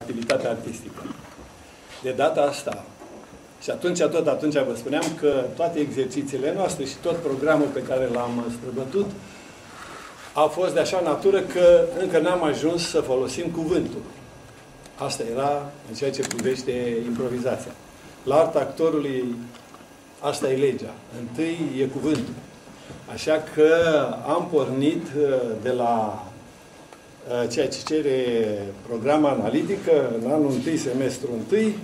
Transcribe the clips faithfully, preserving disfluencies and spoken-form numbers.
activitatea artistică. De data asta, și atunci, tot atunci vă spuneam că toate exercițiile noastre și tot programul pe care l-am străbătut a fost de așa natură că încă n-am ajuns să folosim cuvântul. Asta era în ceea ce privește improvizația. La arta actorului, asta e legea. Întâi e cuvântul. Așa că am pornit de la ceea ce cere programul analitică, în anul întâi, semestru întâi,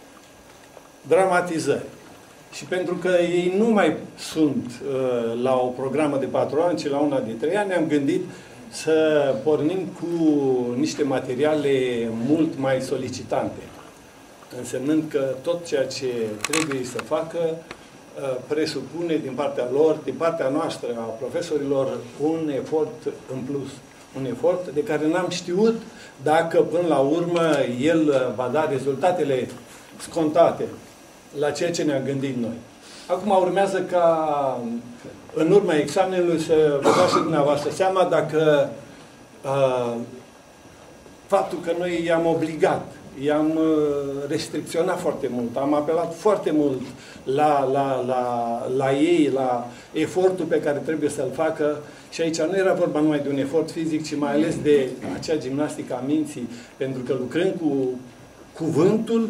dramatizări. Și pentru că ei nu mai sunt uh, la o programă de patru ani, ci la una de trei ani, am gândit să pornim cu niște materiale mult mai solicitante. Însemnând că tot ceea ce trebuie să facă uh, presupune din partea lor, din partea noastră, a profesorilor, un efort în plus. Un efort de care n-am știut dacă până la urmă el va da rezultatele scontate la ceea ce ne-am gândit noi. Acum urmează ca în urma examenului să vă dați și dumneavoastră seama dacă uh, faptul că noi i-am obligat, i-am uh, restricționat foarte mult, am apelat foarte mult la, la, la, la ei, la efortul pe care trebuie să-l facă. Și aici nu era vorba numai de un efort fizic, ci mai ales de acea gimnastică a minții, pentru că lucrând cu cuvântul,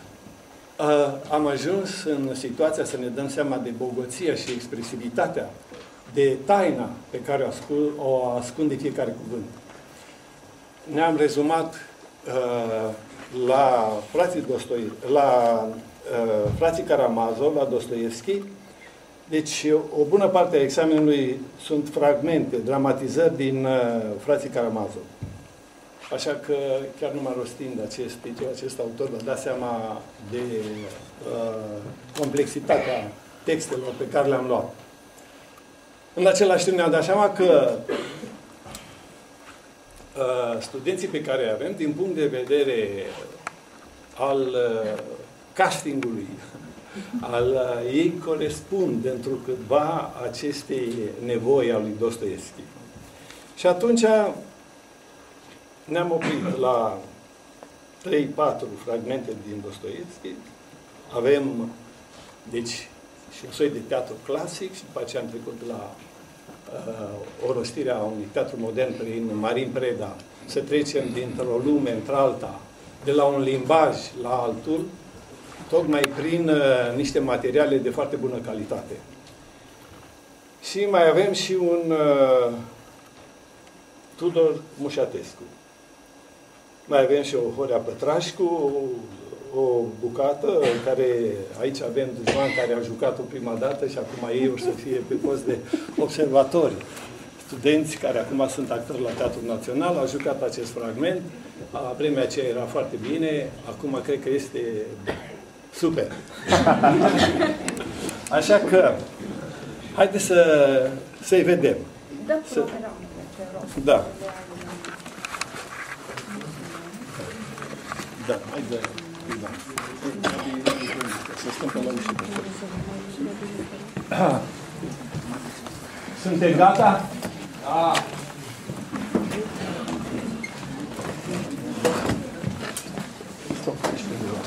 am ajuns în situația să ne dăm seama de bogăția și expresivitatea, de taina pe care o ascunde fiecare cuvânt. Ne-am rezumat uh, la frații Dostoi, la uh, frații Karamazov, la Dostoevski. Deci, o bună parte a examenului sunt fragmente, dramatizări din uh, frații Karamazov. Așa că, chiar numai rostind acest titlu, acest autor, vă dați seama de uh, complexitatea textelor pe care le-am luat. În același timp ne-am dat seama că uh, studenții pe care îi avem, din punct de vedere al uh, castingului, al uh, ei corespund întrucâtva acestei nevoi a lui Dostoevski. Și atunci ne-am oprit la trei patru fragmente din Dostoevski. Avem, deci, și un soi de teatru clasic și după aceea am trecut la uh, o rostire a unui teatru modern prin Marin Preda. Să trecem dintr-o lume într-alta, de la un limbaj la altul, tocmai prin uh, niște materiale de foarte bună calitate. Și mai avem și un uh, Tudor Mușatescu. Mai avem și o Horea Pătrașcu, o, o bucată, în care aici avem Dușman care a jucat-o prima dată și acum ei o să fie pe post de observatori. Studenți care acum sunt actori la Teatrul Național au jucat acest fragment. La vremea aceea era foarte bine, acum cred că este super. Așa că, haideți să, să-i vedem. Da, să... da. Da, hai de... Da. Să stăm pe la ușă. Suntem gata? Da. Stop, aici pe undeva.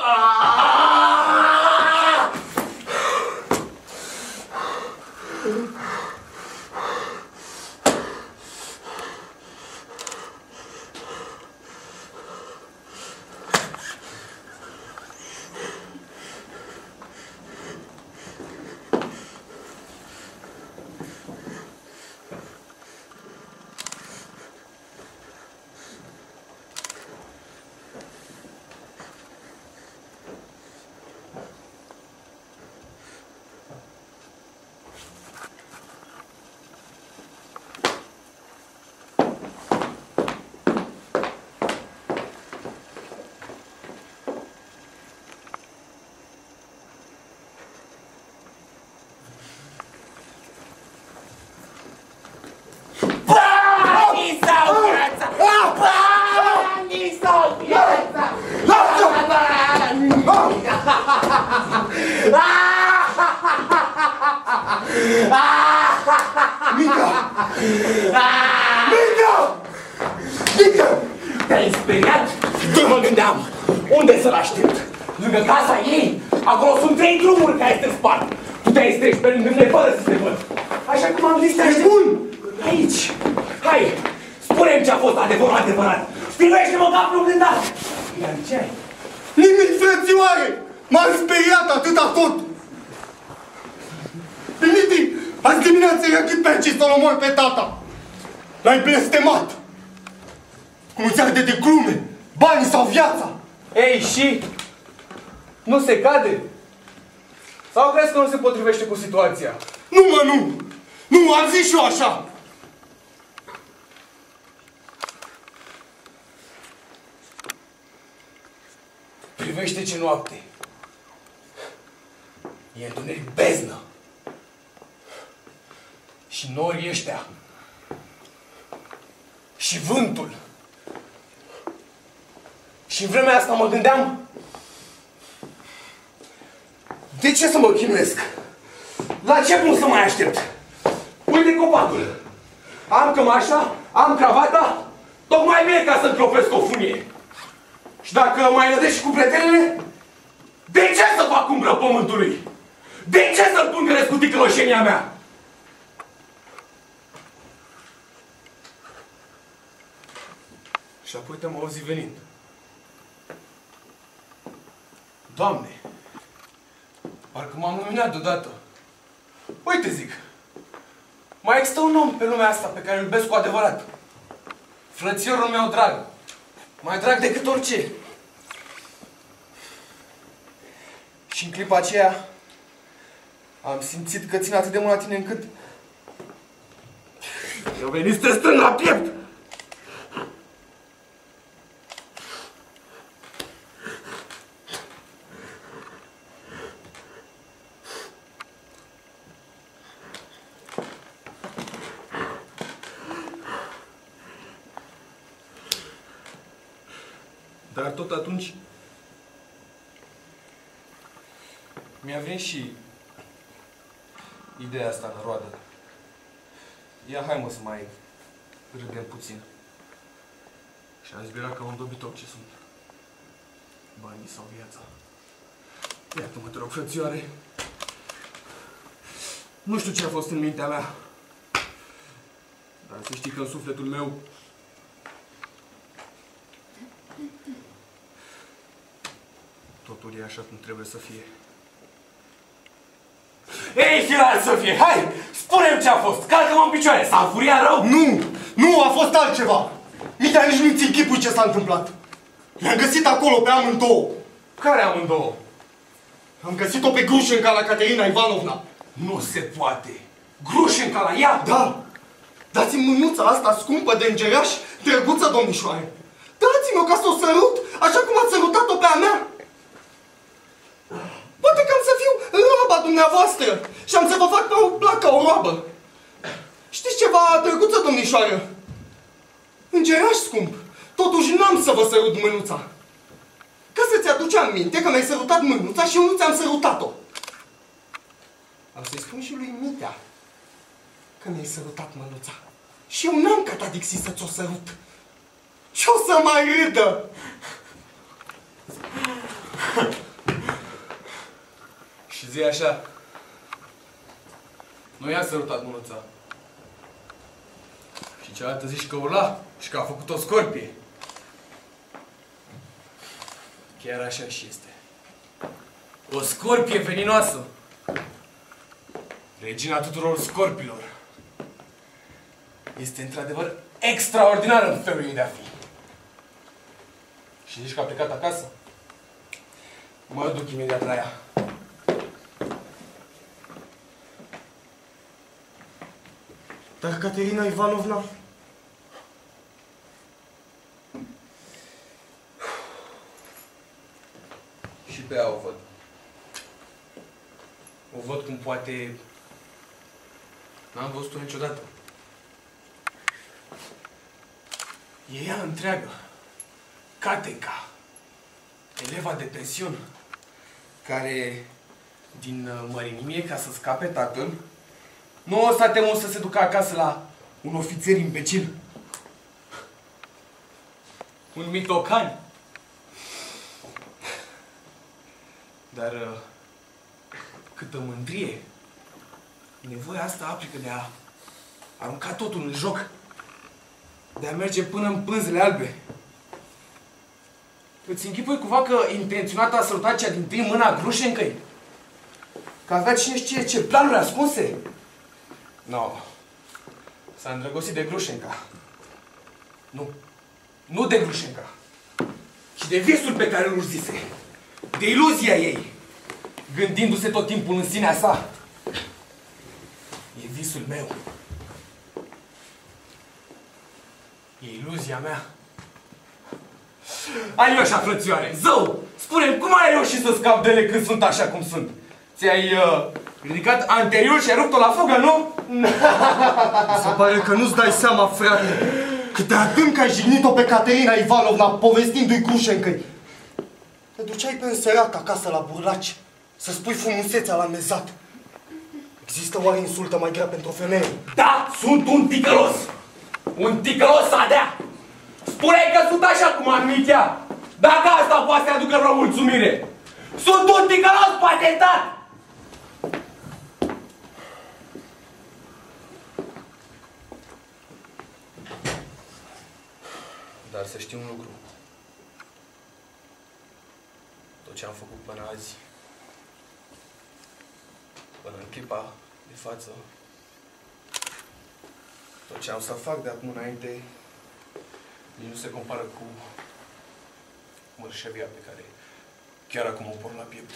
Mica! Mica! Mica! Te-ai speriat? Eu mă gândeam, unde să-l aștept? Lângă casa ei? Acolo sunt trei drumuri care se spart. Puteai să treci pe lângă mine fără să te văd. Așa cum am zis, te aștept. bun! Aici! Hai! Spune-mi ce a fost adevărul adevărat! Privește-mă ca pe un gândat! Iar ce ai? Nimic, frățioare! M-am speriat atâta tot! Dimitri, azi dimineața i-a ghid pe acest Solomon pe tata! L-ai blestemat! Cum îți arde de glume, banii sau viața! Ei, și? Nu se cade? Sau crezi că nu se potrivește cu situația? Nu, mă, nu! Nu, am zis și eu așa! Privește ce noapte! E întuneric beznă! Și norii ăștia! Și vântul! Și în vremea asta mă gândeam... De ce să mă chinuiesc? La ce bun să mai aștept? Uite copacul! Am cămașa, am cravata, tocmai bine ca să-mi clopesc o funie. Și dacă mai nădești cu pretelele, de ce să fac umbră pământului? De ce să-l pângăresc cu ticăloșenia mea? Și apoi te-am auzit venind. Doamne, parcă m-am luminat deodată. Uite, zic, mai există un om pe lumea asta pe care îl iubesc cu adevărat. Frățiorul meu drag. Mai drag decât orice. Și în clipa aceea am simțit că țin atât de mult la tine încât eu venit să te strâng la piept. Dar tot atunci mi-a venit și ideea asta în roadă. Ia, hai mă să mai râdem puțin. Și am zbirat ca un dobitoc ce sunt. Banii sau viața. Iată-mă, te rog, frățioare. Nu știu ce a fost în mintea mea. Dar să știi că în sufletul meu totul e așa cum trebuie să fie. Ei, firar să fie! Hai! Spune-mi ce a fost! Calcă-mă în picioare! S-a înfuriat rău? Nu! Nu, a fost altceva! Mitea, nici nu-ți închipui ce s-a întâmplat. Le-am găsit acolo pe amândouă. Care amândouă? Am găsit-o pe Grușenca la Caterina Ivanovna. Nu se poate! Grușenca la ea? Da! Dați-mi mânuța asta scumpă de îngeraș, drăguță, domnișoare. Dați-mi-o ca să o sărut, așa cum ați sărutat-o pe a mea. Poate că am să fiu roaba dumneavoastră și am să vă fac pe o placă, o roabă. Știți ceva, drăguță, domnișoară? Îngeraș scump, totuși n-am să vă sărut mânuța. Ca să-ți aduce aminte că mi-ai sărutat mânuța și eu nu ți-am sărutat-o. Am să-i spun și lui Mitea că mi-ai sărutat mânuța. Și eu n-am catadixit să-ți o sărut. Și o să mai râdă. Și zi așa. Nu i-a sărutat mânuța. Și cealaltă zici că urla și că a făcut o scorpie. Chiar așa și este. O scorpie veninoasă. Regina tuturor scorpilor. Este într-adevăr extraordinară în felul ei de a fi. Și zici că a plecat acasă? Mă duc imediat la ea. Dar Caterina Ivanovna... Și pe ea o văd. O văd cum poate... N-am văzut-o niciodată. E ea întreagă. Cateca. Eleva de pensiune. Care, din mărinimie, ca să scape tatăl, nu o să temut să se ducă acasă la un ofițer imbecil. Un mitocan. Dar uh, câtă mândrie, nevoia asta aplică de a arunca totul în joc, de a merge până în pânzele albe. Îți închipui cumva că intenționat a sărutat cea din tâi mâna Grușencăi? Că avea cine știe ce planuri ascunse? Nu. No. S-a îndrăgostit de Grușenca. Nu. Nu de Grușenca. Ci de visul pe care îl urzise. De iluzia ei. Gândindu-se tot timpul în sinea sa. E visul meu. E iluzia mea. Alioșa, frățioare, zău! Spune-mi, cum ai reușit să scapi de ele când sunt așa cum sunt? Ți-ai uh, ridicat anterior și ai rupt-o la fugă, nu? Se pare că nu-ți dai seama, frate, cât de adânc ai jignit-o pe Caterina Ivanovna povestindu-i Grușencăi. Te duceai pe înserat acasă la burlaci să spui frumusețea la mezat. Există oare insultă mai grea pentru o femeie? Da, sunt un ticălos! Un ticălos sadea! Spune-i că sunt așa cum am numit ea! Dacă asta poate să aducă vreo mulțumire! Sunt un ticălos patentat! Dar să știi un lucru. Tot ce am făcut până azi, până în clipa de față, tot ce am să fac de acum înainte, nici nu se compară cu mărșăvia pe care chiar acum o port la piept.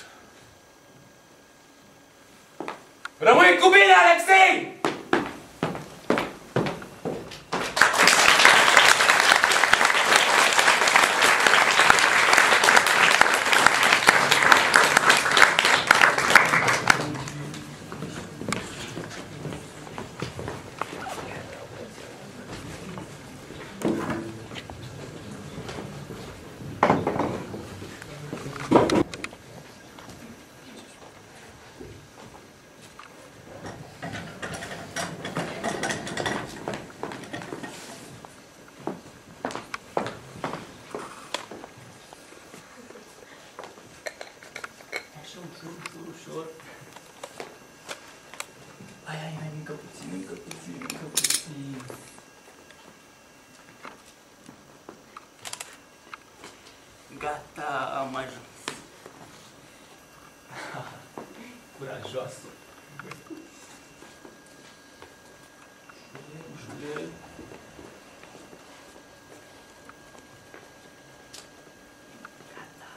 Rămâi cu bine, Alexei! Gata, am ajuns. Curajoasă. Julie. Gata.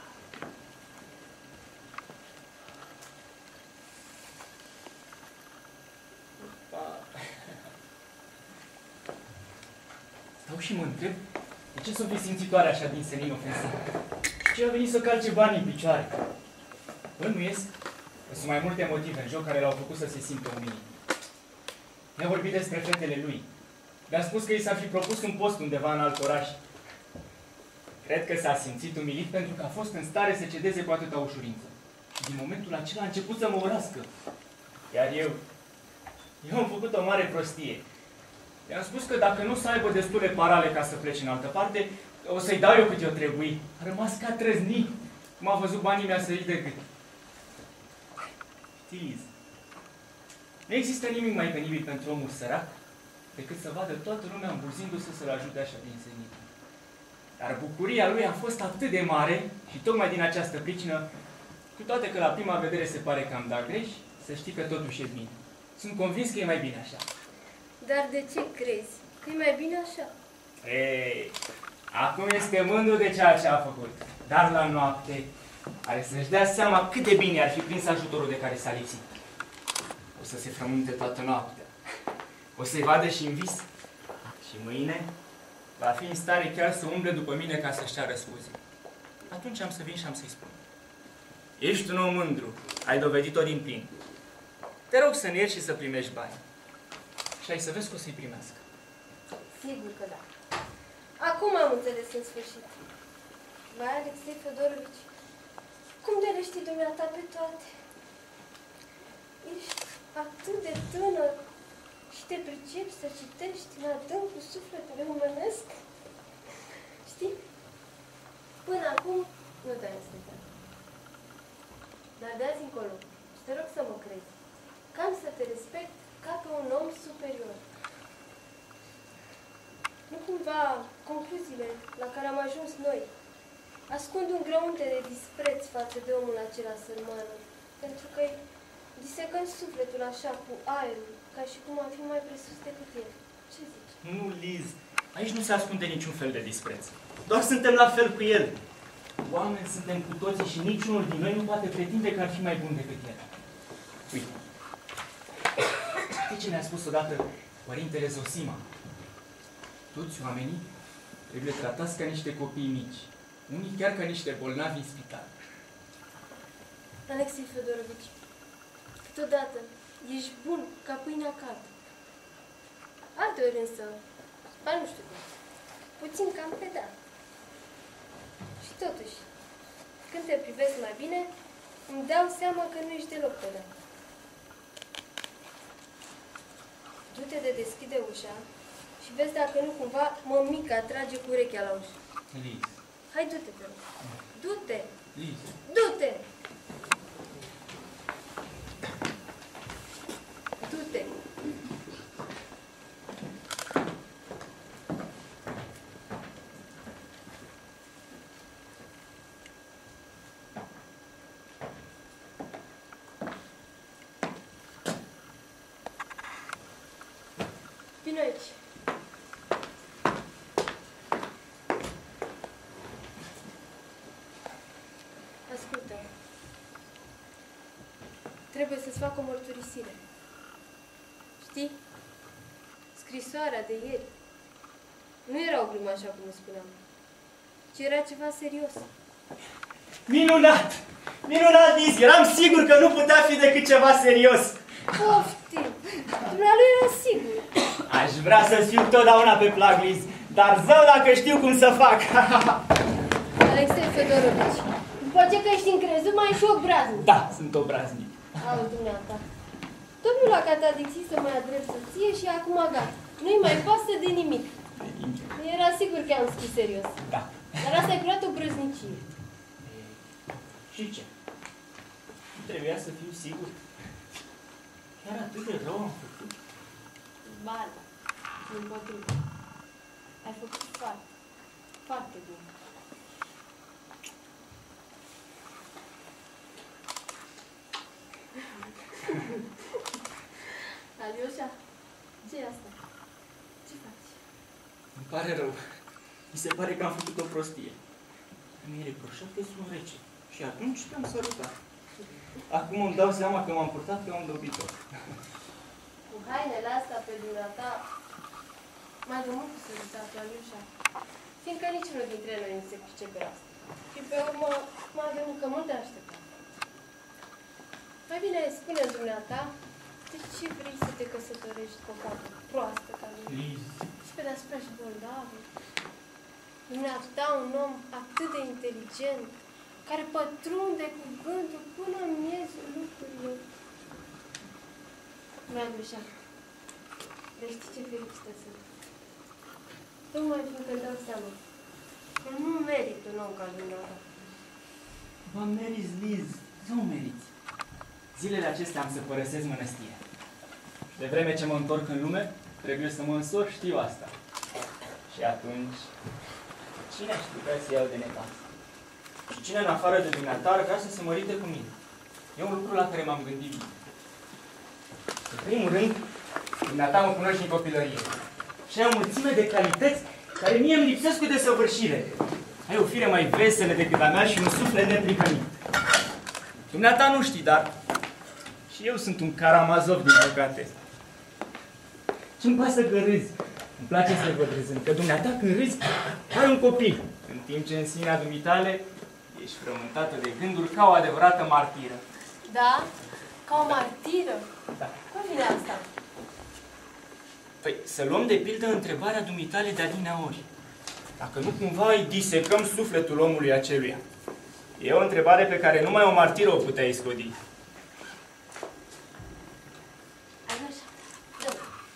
Stau și mă întreb, de ce s-o fi simțitoare așa din senin ofensiv? Ce a venit să calce banii în picioare? Bănuiesc că sunt mai multe motive în joc care l-au făcut să se simtă umilit. Ne-a vorbit despre fetele lui. Mi-a spus că i s-ar fi propus un post undeva în alt oraș. Cred că s-a simțit umilit pentru că a fost în stare să cedeze cu atâta ușurință. Și din momentul acela a început să mă urască. Iar eu, eu am făcut o mare prostie. I-am spus că dacă nu să aibă destule parale ca să plece în altă parte, o să-i dau eu cât eu trebuie. A rămas ca trăznit. Cum a văzut banii mi-a sărit de gât. Știi, Liz, nu există nimic mai penibil pentru omul sărac decât să vadă toată lumea îmbulzindu-se să-l ajute așa din senin. Dar bucuria lui a fost atât de mare și tocmai din această pricină, cu toate că la prima vedere se pare că am dat greș, să știi că totuși e bine. Sunt convins că e mai bine așa. Dar de ce crezi? Că e mai bine așa? Ei, acum este mândru de ceea ce a făcut. Dar la noapte are să-și dea seama cât de bine ar fi prins ajutorul de care s-a lipsit. O să se frământe toată noaptea. O să-i vadă și în vis. Și mâine va fi în stare chiar să umble după mine ca să-și ceară scuze. Atunci am să vin și am să-i spun. Ești un om mândru. Ai dovedit-o din plin. Te rog să ne ierți și să primești bani. Și ai să vezi că o să-i primească. Sigur că da. Acum am înțeles în sfârșit. Vai, Alexei Fedorovici, cum de le știi dumneata pe toate? Ești atât de tânăr și te pricepi să citești în adâncul sufletului omenesc? Știi? Până acum nu te-ai înțeles. Dar de azi încolo, și te rog să mă crezi, că am să te respect ca pe un om superior. Nu cumva concluziile la care am ajuns noi ascund un grăunte de dispreț față de omul acela sărmană, pentru că îi disecăm sufletul așa cu aerul, ca și cum am fi mai presus decât el. Ce zici? Nu, Liz, aici nu se ascunde niciun fel de dispreț. Doar suntem la fel cu el. Oameni suntem cu toții și niciunul din noi nu poate pretinde că ar fi mai bun decât el. Uite, știi ce ne-a spus odată părintele Zosima? Toți oamenii trebuie tratați ca niște copii mici, unii chiar ca niște bolnavi în spital. Alexei Fedorovici, câteodată ești bun ca pâinea caldă. Alteori însă, ba nu știu cum, puțin cam pedat. Și totuși, când te privesc mai bine, îmi dau seama că nu ești deloc pedat. Du-te de deschide ușa și vezi dacă nu cumva mămica trage cu urechea la ușă. Liz. Hai, du-te, te rog. Du-te! Liz. Du-te! Du-te! Vino aici. Ascultă. Trebuie să-ți fac o mărturisire. Știi? Scrisoarea de ieri nu era o glumă așa cum îți spuneam, ci era ceva serios. Minunat! Minunat, Liz! Eram sigur că nu putea fi decât ceva serios. Poftim! Dumnealui era sigur. Aș vrea să fiu totdeauna pe plac, Liz, dar zău dacă știu cum să fac. Alexei Fedorovici, după ce că ești încrezut, mai ești obraznic. Da, sunt obraznic. Auzi, dumneata. Domnul la catadixii să mai adrept soție și acum gata. Nu-i mai pasă de nimic. Era sigur că am scris serios. Da. Dar asta e curat o brăznicie. Și ce? Nu trebuia să fiu sigur. Chiar atât de rău am făcut. Ba, împotrivă. Ai făcut foarte, foarte bine. Alioșa, ce e asta? Ce faci? Îmi pare rău. Mi se pare că am făcut o prostie. Mi-e reproșat că sunt rece. Și atunci te-am sărutat. Acum îmi dau seama că m-am purtat ca un dobitor. Cu hainele astea pe dumneata, mai de mult cu sărutatul, Alioșa. Fiindcă niciunul dintre noi nu se pricepe la asta. Și pe urmă, mai de mult că mult te aștepta. Mai bine spune-mi dumneata, de ce vrei să te căsătorești cu o fată proastă ca mine? Liz. Și pe deasupra și bolnavă. Dumneata, un om atât de inteligent, care pătrunde cu gândul până în miezul lucrurilor. Mi-a greșat. Dar știi ce fericită sunt? Tocmai fiindcă îmi dau seama că nu merit un om ca dumneata. Vă meriți, Liz, nu meriți. Zilele acestea am să părăsesc mănăstirea. De vreme ce mă întorc în lume, trebuie să mă însor, știu asta. Și atunci, cine aș putea să iau de necas? Și cine în afară de dumneata ar vrea să se mărite cu mine? E un lucru la care m-am gândit bine. În primul rând, dumneata mă cunoști din copilărie. Și ai o mulțime de calități care mie îmi lipsesc cu desăvârșire. Ai o fire mai veselă decât a mea și un suflet neprihănit. Dumneata nu știi, dar și eu sunt un Karamazov, din păcate. Ce-mi pasă că râzi? Îmi place să văd râzând, că dumneata când râzi, ai un copil, în timp ce în sinea dumitale ești frământată de gânduri ca o adevărată martiră. Da? Ca o martiră? Da. Cum vine asta? Păi, să luăm de pildă întrebarea dumitale de adineauri. Dacă nu cumva îi disecăm sufletul omului aceluia. E o întrebare pe care numai o martiră o putea iscodi. Așa, dă.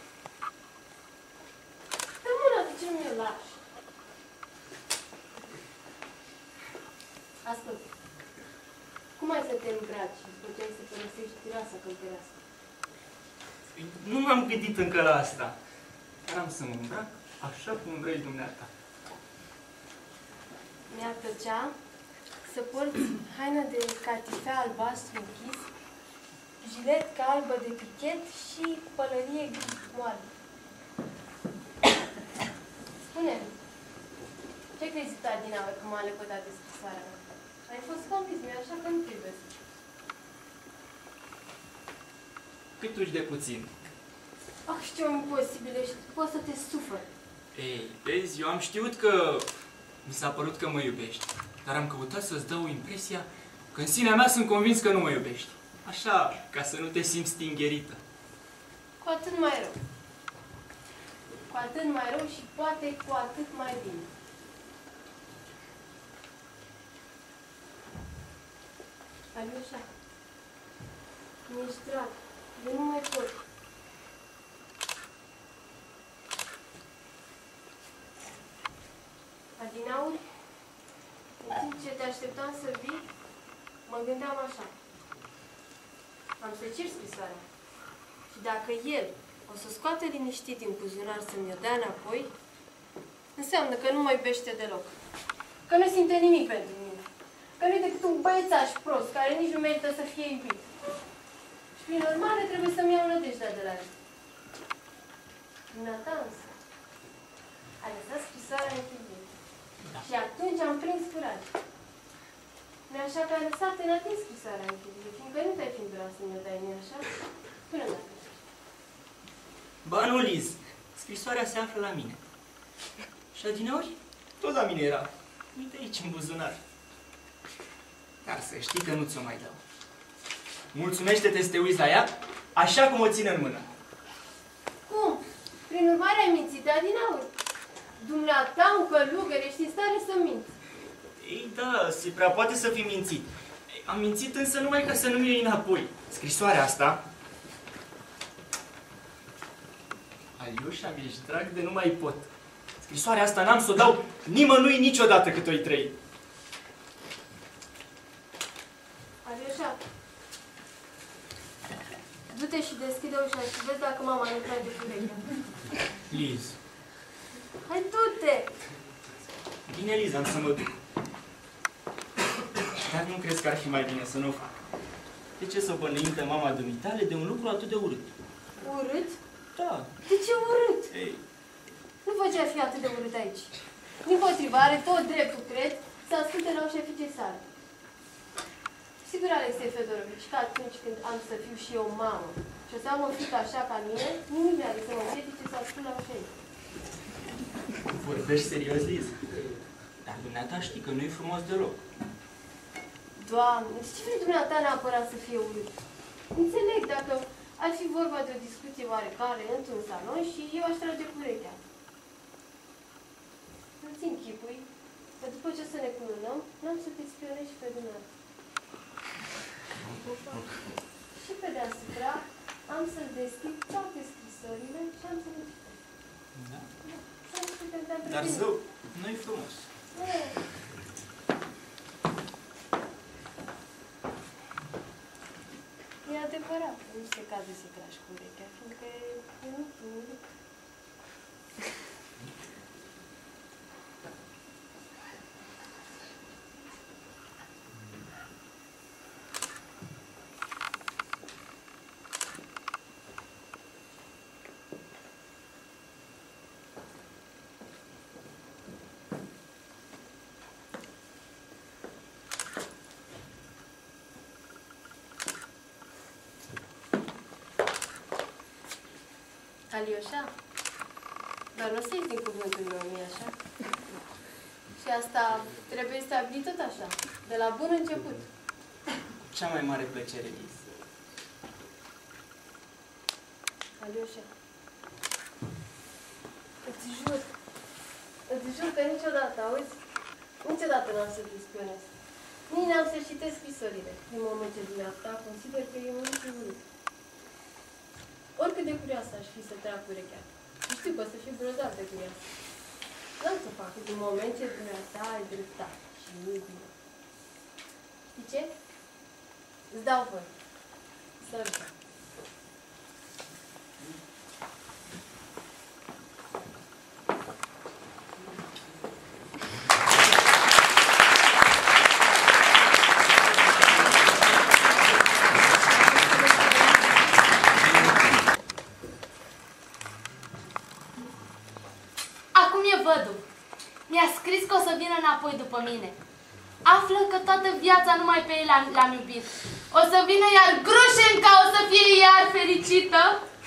Dă mâna, de ce nu mi-o lași? Ascult. Cum ai să te îmbraci după ce ai să părăsești tirasa călătorească? Nu m-am gândit încă la asta. Dar am să mă îmbrac așa cum vrei dumneata. Mi-ar plăcea să porți haină de catifea albastru închis, jiletcă albă de pichet și pălărie gri moale. Spune-mi, ce crezi tu, Adinaur, că m-a lepădat de scrisoarea mea? Ai fost convins, nu-i așa că nu trebuie. Cât uși de puțin. Ah, ce om imposibil ești, poți să te sufăr. Ei, vezi, eu am știut că mi s-a părut că mă iubești, dar am căutat să-ți dau impresia că în sinea mea sunt convins că nu mă iubești. Așa, ca să nu te simți stingherită. Cu atât mai rău. Cu atât mai rău și poate cu atât mai bine. Aliușa, mi-ești drag, de nu mai pot. Adinauri, în timp ce te așteptam să vii, mă gândeam așa. Am să cer scrisoarea. Și dacă el o să scoate liniștit din buzunar să mi-o dea înapoi, înseamnă că nu mă iubește deloc. Că nu simte nimic pentru mine. Că nu e decât un băiețaș prost, care nici nu merită să fie iubit. Și prin urmare trebuie să-mi iau nădejdea de la el. Dumneata însă, a lăsat scrisoarea în chilie. Da. Și atunci am prins curaj. Nu așa că ai lăsat în atins scrisoarea în chilie, fiindcă nu te-ai fi îndurat să mi-o dai, nu așa? Până la sfârșit. Ba nu, Liz, scrisoarea se află la mine. Și adineori, tot la mine era. Uite aici, în buzunar. Dar să știi că nu ți-o mai dau. Mulțumește-te să te uiți la ea, așa cum o țin în mână. Cum? Prin urmare ai mințit de adinaur. Dumneata, un călugăr, ești în stare să minți. Ei, da, se prea poate să fi mințit. Am mințit însă numai ca să nu mi iei înapoi. Scrisoarea asta... Aliușa, mi-ești drag de nu mai pot. Scrisoarea asta n-am să o dau nimănui niciodată cât o-i trăi. Aliușa, du-te și deschide ușa și vezi dacă mama nu trage urechea. Liz. Hai, du-te! Bine, Liz, am să mă duc. Dar nu crezi că ar fi mai bine să nu o fac? De ce să bănuim pe mama dumitale de un lucru atât de urât? Urât? Da. De ce urât? Ei. Nu văd ce ar fi atât de urât aici. Dimpotriva, are tot dreptul, cred, să asculte la ușa fiicei sale. Sigur, Alexei Fedorovici, că atunci când am să fiu și eu mamă și o să am o fiică așa ca mine, nimic nu are să mă împiedice să ascult la ușa ei. Vorbești serios, Liz? Dar dumneata știi că nu-i frumos deloc. Doamne, ce vrei dumneata neapărat să fie urât? Înțeleg dacă ar fi vorba de o discuție oarecare într-un salon și eu aș trage cu urechea. Nu-ți închipui că după ce să ne cununăm, n-am să te spionez și pe dumneata. Și pe deasupra am să-l deschid toate scrisorile și am să le citesc. Da? Da. Dar zău, nu-i frumos. neapărat, nu se cade să tragi cu urechea, fiindcă e un lucru. Alioșa, dar nu o să ies din cuvântul meu, nu-i așa? Și asta trebuie stabilit tot așa, de la bun început. Cu cea mai mare plăcere, Liz. Alioșa, îți jur, îți jur că niciodată, auzi? Niciodată n-am să te spionez. Nici n-am să citesc scrisorile, în moment ce dumneavoastră consider că e un lucru. Oricât de curioasă aș fi să trag urechea. Știu că o să fiu grozav de curioasă. N-am să fac din moment ce dumneavoastră ai dreptate și nu e bine. Știi ce? Îți dau voi. Să răbdăm. Mi-a scris că o să vină înapoi după mine. Află că toată viața numai pe el l-am iubit. O să vină iar Grușenca, o să fie iar fericită.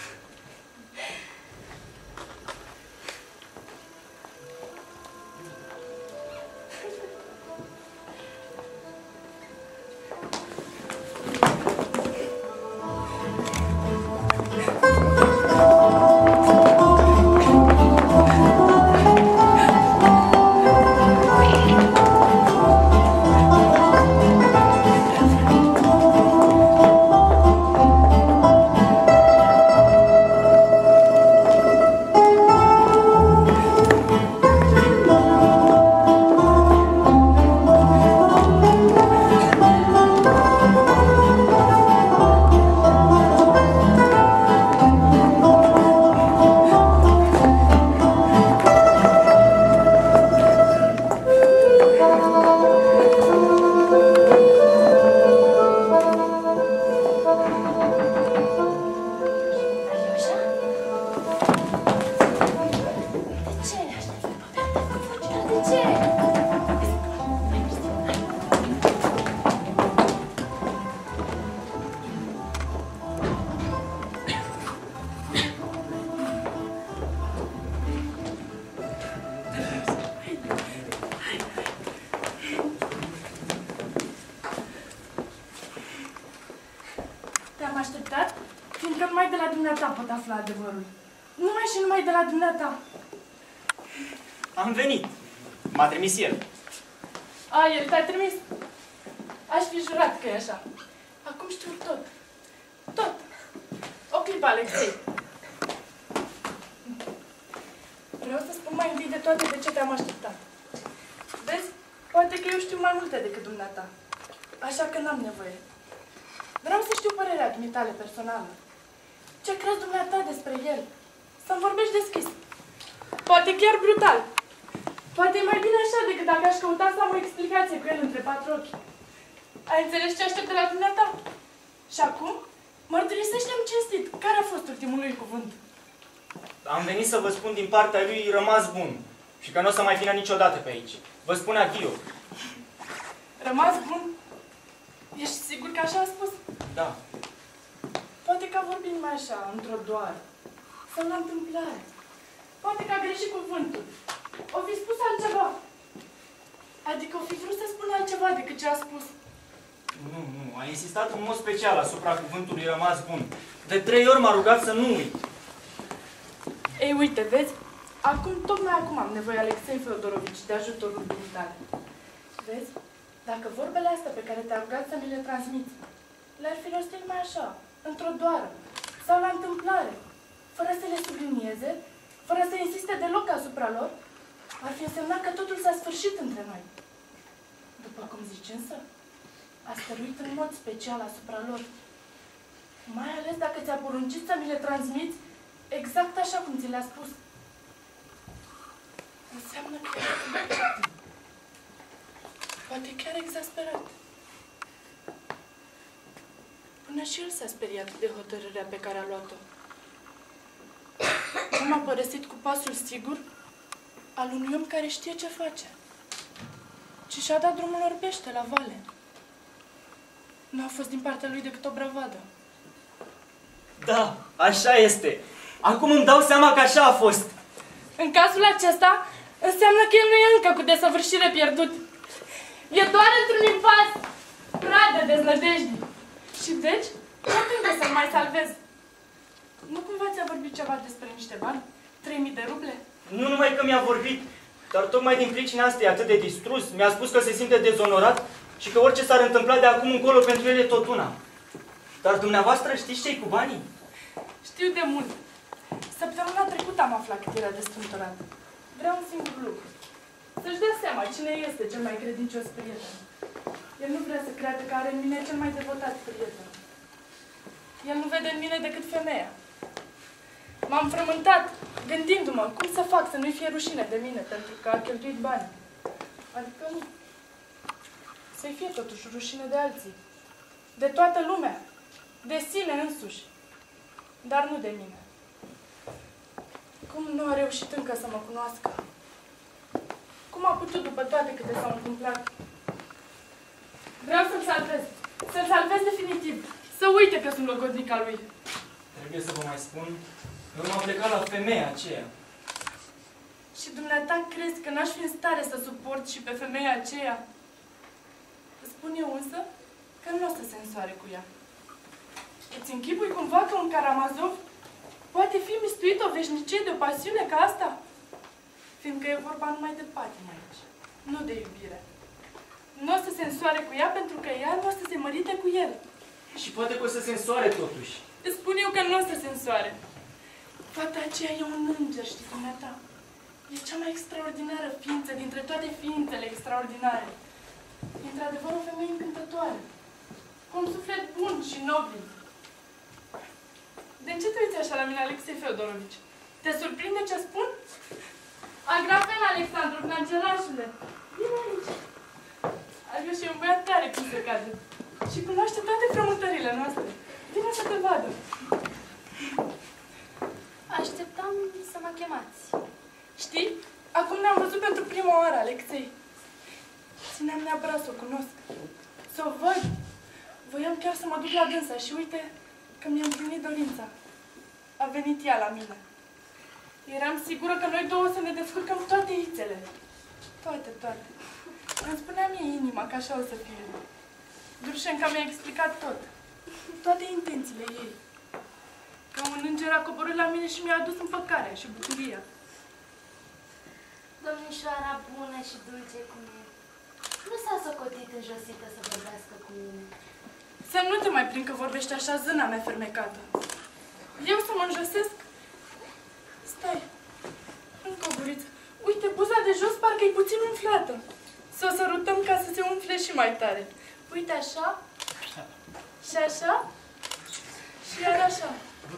Am venit. M-a trimis el. A, el te-a trimis? Aș fi jurat că e așa. Acum știu tot. Tot. O clipă, Alexei. Vreau să spun mai întâi de toate de ce te-am așteptat. Vezi? Poate că eu știu mai multe decât dumneata. Așa că n-am nevoie. Vreau să știu părerea dumitale personală. Ce crezi dumneata despre el? Să-mi vorbești deschis. Poate chiar brutal. Poate e mai bine așa decât dacă aș căuta să am o explicație cu el între patru ochi. Ai înțeles ce aștept de la dumneata? Și acum, mărturisește-mi cinstit. Care a fost ultimul lui cuvânt? Am venit să vă spun din partea lui rămas bun. Și că nu o să mai vină niciodată pe aici. Vă spun adio. Rămas bun? Ești sigur că așa a spus? Da. Poate că a vorbit mai așa, într-o doară. Sau la întâmplare. Poate că a greșit cuvântul. O fi spus altceva. Adică o fi vrut să spună altceva decât ce a spus. Nu, nu. A insistat în mod special asupra cuvântului rămas bun. De trei ori m-a rugat să nu uit. Ei, uite, vezi? Acum, tocmai acum am nevoie, Alexei Feodorovici, de ajutorul dumitale. Vezi? Dacă vorbele astea pe care te-a rugat să mi le transmiți, le-ar fi rostit mai așa, într-o doară, sau la întâmplare, fără să le sublinieze, fără să insiste deloc asupra lor, ar fi însemnat că totul s-a sfârșit între noi. După cum zici însă, a stăruit în mod special asupra lor. Mai ales dacă ți-a poruncit să mi le transmiți exact așa cum ți le-a spus. Înseamnă că e poate chiar exasperat. Până și el s-a speriat de hotărârea pe care a luat-o. Nu m-a părăsit cu pasul sigur al unui om care știe ce face. Ci și-a dat drumul orbește la vale. Nu a fost din partea lui decât o bravadă. Da, așa este. Acum îmi dau seama că așa a fost. În cazul acesta, înseamnă că el nu e încă cu desăvârșire pierdut. E doar într-un impas, pradă deznădejdii. Și deci, nu trebuie să-l mai salvez. Nu cumva ți-a vorbit ceva despre niște bani? trei mii de ruble? Nu numai că mi-a vorbit, dar tocmai din pricina asta e atât de distrus. Mi-a spus că se simte dezonorat și că orice s-ar întâmpla de acum încolo pentru el e tot una. Dar dumneavoastră știți ce-i cu banii? Știu de mult. Săptămâna trecută am aflat cât era de strâmtorat. Vreau un singur lucru. Să-și dea seama cine este cel mai credincios prieten. El nu vrea să creadă că are în mine cel mai devotat prieten. El nu vede în mine decât femeia. M-am frământat, gândindu-mă cum să fac să nu-i fie rușine de mine pentru că a cheltuit bani. Adică nu. Să-i fie totuși rușine de alții. De toată lumea. De sine însuși. Dar nu de mine. Cum nu a reușit încă să mă cunoască? Cum a putut după toate câte s-au întâmplat? Vreau să-l salvez. Să-l salvez definitiv. Să uite că sunt logodnica lui. Trebuie să vă mai spun că m-am plecat la femeia aceea. Și dumneata crezi că n-aș fi în stare să suport și pe femeia aceea? Îți spun eu însă că nu o să se însoare cu ea. Îți închipui cumva că un Karamazov poate fi mistuit o veșnicie de o pasiune ca asta? Fiindcă e vorba numai de patimă aici, nu de iubire. Nu o să se însoare cu ea pentru că ea nu o să se mărite cu el. Și poate că o să se însoare totuși. Îți spun eu că nu o să se însoare. Fata aceea e un înger, știi dumneata? E cea mai extraordinară ființă dintre toate ființele extraordinare. E într-adevăr o femeie încântătoare. Cu un suflet bun și nobil. De ce te uiți așa la mine, Alexei Feodorovici? Te surprinde ce spun? Agrafena Alexandrovna, îngerașule, vine aici. Adică și un băiat tare cum se cade. Și cunoaște toate frământările noastre. Vine să te vadă. Așteptam să mă chemați. Știi? Acum ne-am văzut pentru prima oară, Alexei. Țineam neapărat să o cunosc. Să o văd. Voiam chiar să mă duc la dânsa și uite că mi-a împlinit dorința. A venit ea la mine. Eram sigură că noi două să ne descurcăm toate ițele. Toate, toate. Îmi spunea mie inima că așa o să fie. Grușenca mi-a explicat tot. Toate intențiile ei. Ca un înger a coborât la mine și mi-a adus împăcarea și bucuria. Domnișoara bună și dulce cum e. Nu s-a socotit înjosită să vorbească cu mine. Să nu te mai prind că vorbești așa, zâna mea fermecată. Eu să mă înjosesc? Stai. Încă o guriță. Uite, buza de jos parcă-i puțin umflată. Să o sărutăm ca să se umfle și mai tare. Uite așa. Și așa. Și iar așa.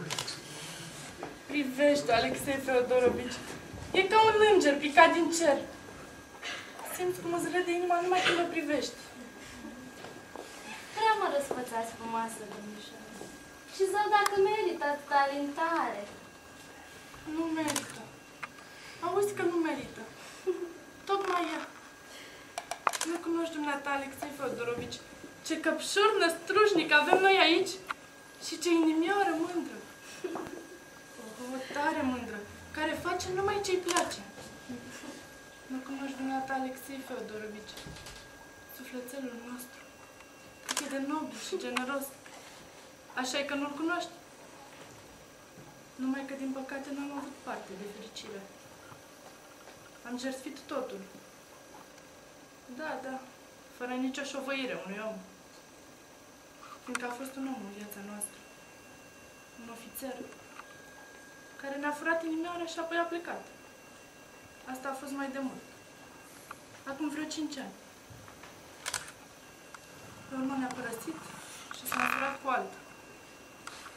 Privește, Alexei Feodorovici. E ca un înger picat din cer. Simți cum îți râde inima numai când mă privești. Prea mă răsfățați frumoasă, domnișoară. Și zău dacă merită atâta alintare. Nu merită. Auzi că nu merită. Tocmai ea. Nu cunoști dumneata, Alexei Feodorovici, ce căpșor năstrușnic avem noi aici și ce inimioară mândră. O tare mândră, care face numai ce-i place. Nu cunoști dumneata, Alexei Feodorovici, sufletelul nostru, cât e de nobil și generos. Așa e că nu-l cunoști. Numai că, din păcate, n-am avut parte de fericire. Am jertfit totul. Da, da, fără nicio șovăire unui om. Fiindcă a fost un om în viața noastră. Un ofițer. Care ne-a furat inimioara și apoi a plecat. Asta a fost mai de mult. Acum vreo cinci ani. Pe urmă ne-a părăsit și s-a furat cu alta.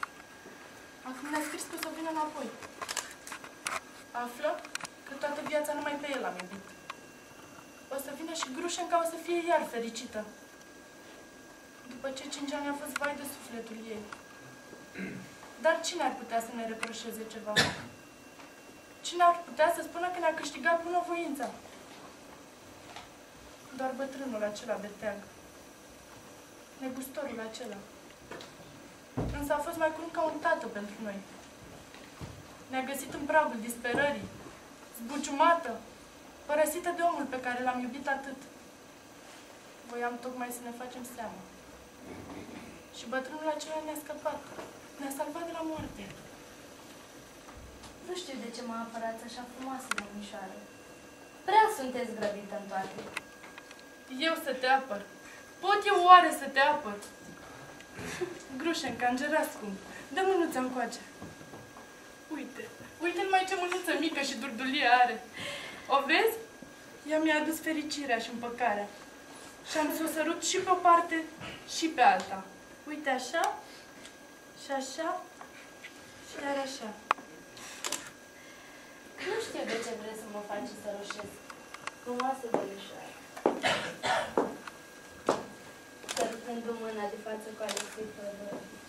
Acum ne-a scris că o să vină înapoi. Află că toată viața numai pe el am iubit. O să vină și Grușenca o să fie iar fericită. După ce cinci ani a fost vai de sufletul ei. Dar cine ar putea să ne reproșeze ceva? Cine ar putea să spună că ne-a câștigat bunăvoința? Doar bătrânul acela de teag. Negustorul acela. Însă a fost mai curând ca un tată pentru noi. Ne-a găsit în pragul disperării, zbuciumată, părăsită de omul pe care l-am iubit atât. Voiam tocmai să ne facem seama. Și bătrânul acela ne-a scăpat. Ne-a salvat de la moarte. Nu știu de ce mă apărați așa frumoasă, domnișoară. Prea sunteți grăbită în toate. Eu să te apăr. Pot eu oare să te apăr? Grușenca, îngera scump, dă mânuța încoace. Uite, uite numai ce mânuță mică și durdulie are. O vezi? Ea mi-a adus fericirea și împăcarea. Și am să o sărut și pe o parte și pe alta. Uite așa, și așa, și iar așa. Nu știu de ce vreți să mă faci să roșesc. Frumoasă domnișoară. Sărutându mâna de față cu Alexei Teodorovici.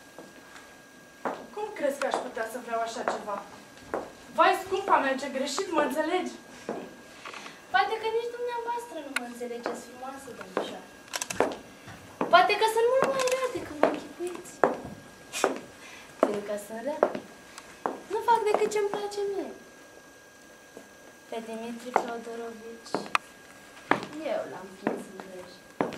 Cum crezi că aș putea să vreau așa ceva? Vai, scumpa mea, ce greșit mă înțelegi! Poate că nici dumneavoastră nu mă înțelegeți, frumoasă domnișoară. Poate că sunt mult mai rea decât mă închipuiți. Fiindcă sunt rea, nu fac decât ce-mi place mie. Pe Dimitri Teodorovici, eu l-am prins în greș.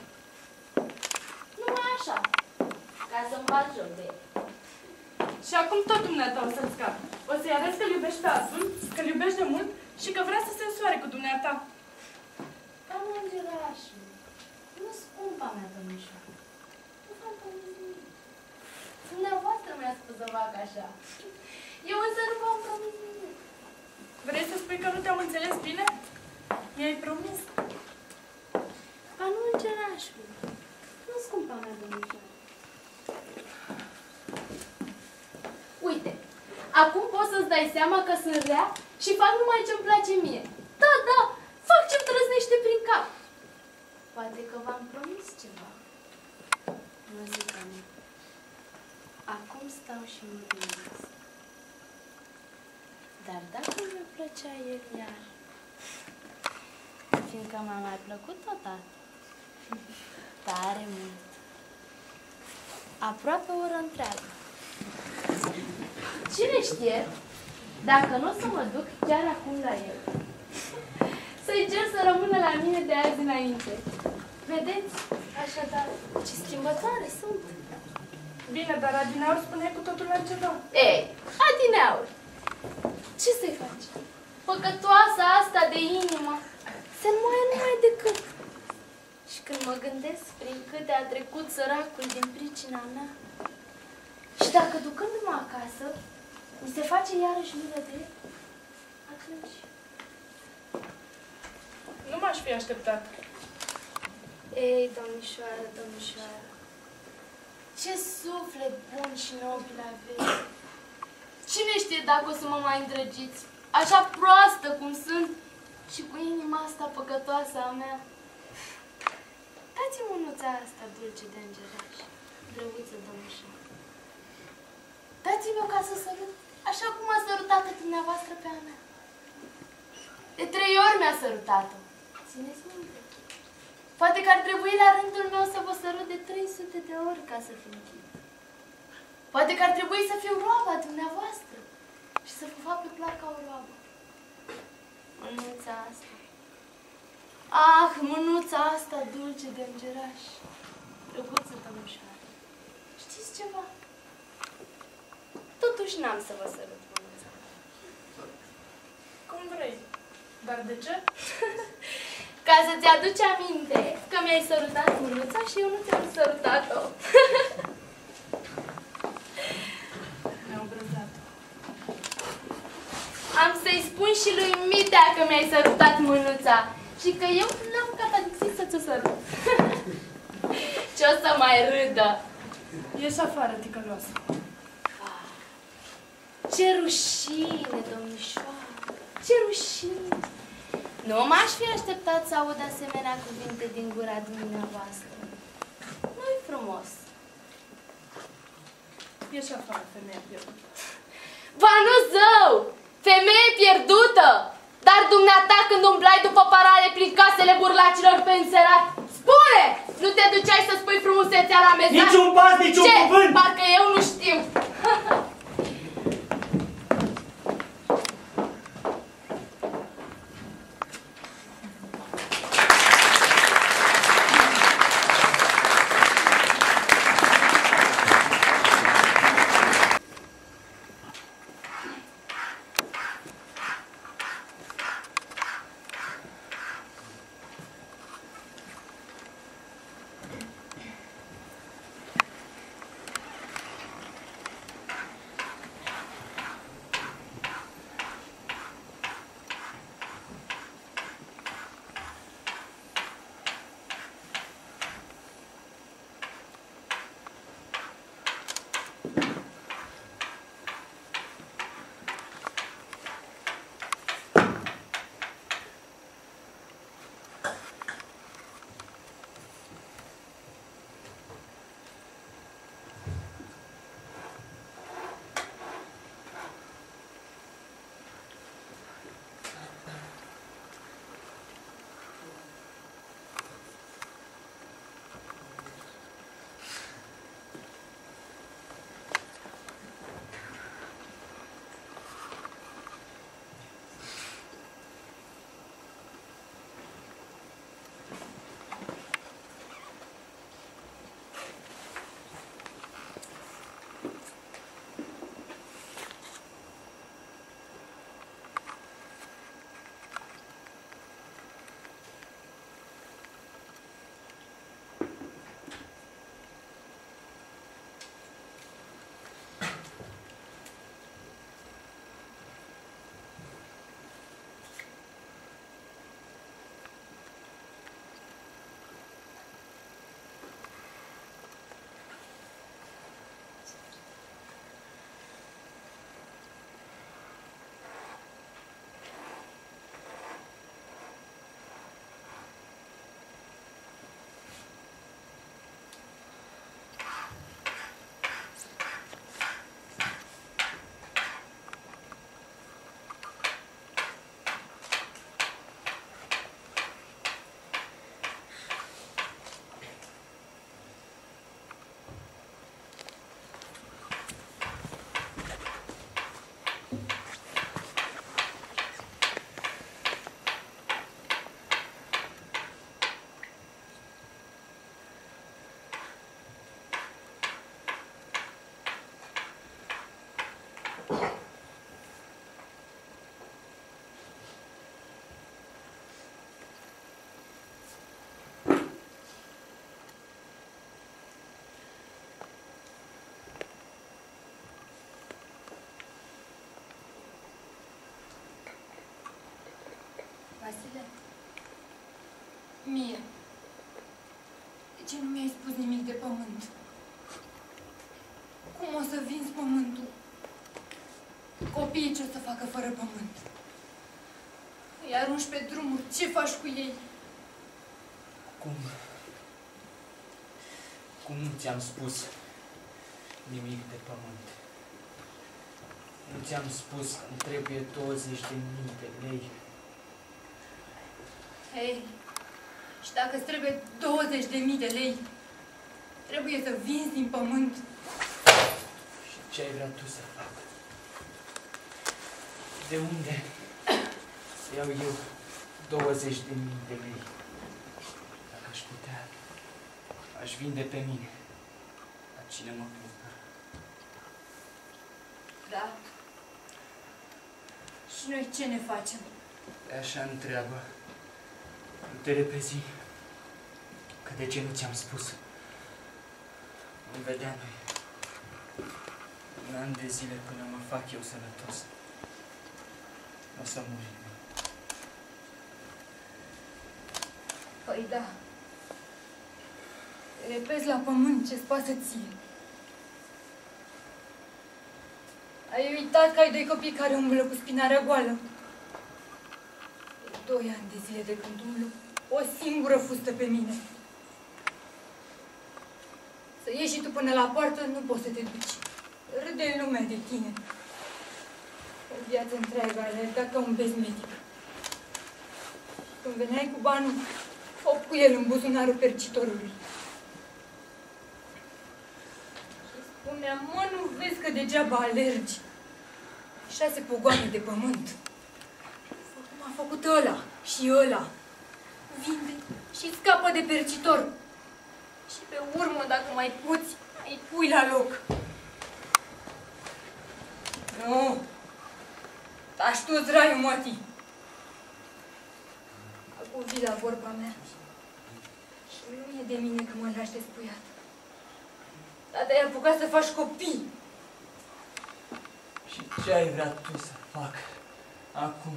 Numai așa, ca să-mi bat joc de el. Și acum tot dumneata o să-l scapi. O să-i arăți că-l iubești pe altul, că-l iubești de mult și că vrea să se însoare cu dumneata. Cam îngerașul. Nu scumpa mea, domnișoară. Nu v-am promis nimic. Dumneavoastră mi-a spus să fac așa. Eu însă nu v-am promis nimic. Vrei să spui că nu te-am înțeles bine? Mi-ai promis. Ca nu îngerașul. Nu scumpa mea, domnișoară. Uite, acum poți să-ți dai seama că sunt rea și fac numai ce-mi place mie. Da, da, fac ce-mi trăznește prin cap. Poate că v-am promis ceva. Nu zic că nu. Acum stau și mă gândesc. Dar dacă mi-a plăcea el iar, fiindcă m-a mai plăcut odată, tare mult, aproape o oră întreagă. Cine știe, dacă nu o să mă duc chiar acum la el, să-i cer să rămână la mine de azi înainte. Vedeți? Așadar, ce schimbătoare sunt. Bine, dar adineaur spuneai cu totul altceva. Ei, adineaur, ce să-i faci? Păcătoasa asta de inimă se înmoaie numai decât. Și când mă gândesc prin câte a trecut săracul din pricina mea, și dacă ducându-mă acasă, mi se face iarăși milă de el, atunci... Nu m-aș fi așteptat. Ei, domnișoară, domnișoară, ce suflet bun și nobil aveți! Cine știe dacă o să mă mai îndrăgiți, așa proastă cum sunt și cu inima asta păcătoasă a mea? Dați-mi mânuța asta dulce de îngeraș, drăguță domnișoară. Dați-mi-o ca să sărut, așa cum a sărutat-o dumneavoastră pe a mea. De trei ori mi-a sărutat-o. Țineți minte. Poate că ar trebui la rândul meu să vă sărut de trei sute de ori ca să fiu închid. Poate că ar trebui să fiu roaba dumneavoastră și să vă fac pe plac ca o roabă. Mânuța asta. Ah, mânuța asta dulce de îngeraș. Drăguță domnișoară. Știți ceva? Totuși n-am să vă sărut mânuța. Cum vrei. Dar de ce? Ca să-ți aduci aminte că mi-ai sărutat mânuța și eu nu ți-am sărutat-o. Mi-au brăzat-o. Am să-i spun și lui Mitea că mi-ai sărutat mânuța și că eu n-am catadixit să ți-o sărut. Ce o să mai râdă? Ieși afară, ticăloasă. Ce rușine, domnișoară, ce rușine! Nu m-aș fi așteptat să aud asemenea cuvinte din gura dumneavoastră. Nu-i frumos. Ieși afară, femeia pierdută. Ba nu, zău! Femeie pierdută! Dar dumneata când umblai după parale prin casele burlacilor pe înserat, spune! Nu te duceai să spui frumusețea la mezat? Niciun pas, niciun Ce? cuvânt! Parcă eu nu știu. Vasile? Mie. De ce nu mi-ai spus nimic de pământ? Cum o să vinzi pământul? Copiii ce o să facă fără pământ? Îi arunci pe drumuri, ce faci cu ei? Cum? Cum nu ți-am spus nimic de pământ? Nu ți-am spus că îmi trebuie douăzeci de mii de lei. Hei, și dacă îți trebuie douăzeci de mii de lei, trebuie să vinzi din pământ. Și ce ai vrea tu să fac? De unde să iau eu douăzeci de mii de lei? Dacă aș putea, aș vinde pe mine. Dar cine mă cumpără? Da. Și noi ce ne facem? E așa întreabă. Nu te repezi. Că de ce nu ți-am spus? Vom vedea noi. Un an de zile până mă fac eu sănătos. O să murim. Păi da. Repezi la pământ ce-ți pasă ție. Ai uitat că ai doi copii care umblă cu spinarea goală? De doi ani de zile de când umblu o singură fustă pe mine. Să ieși și tu până la poartă, nu poți să te duci. Râde lumea de tine. O viață întreagă alergat ca un bezmetic. Când veneai cu banul, fop cu el în buzunarul percitorului. Și spunea, mă, nu vezi că degeaba alergi? Șase pogoane de pământ. Cum a făcut ăla și ăla. Vinde și scapă de percitor. Și pe urmă, dacă mai poți, îi pui la loc. Nu. Taci tu, zraiu, mătii. Acum vii la vorba mea. Și nu e de mine că mă lași despuiat. Dar te-ai apucat să faci copii. Și ce ai vrea tu să fac acum?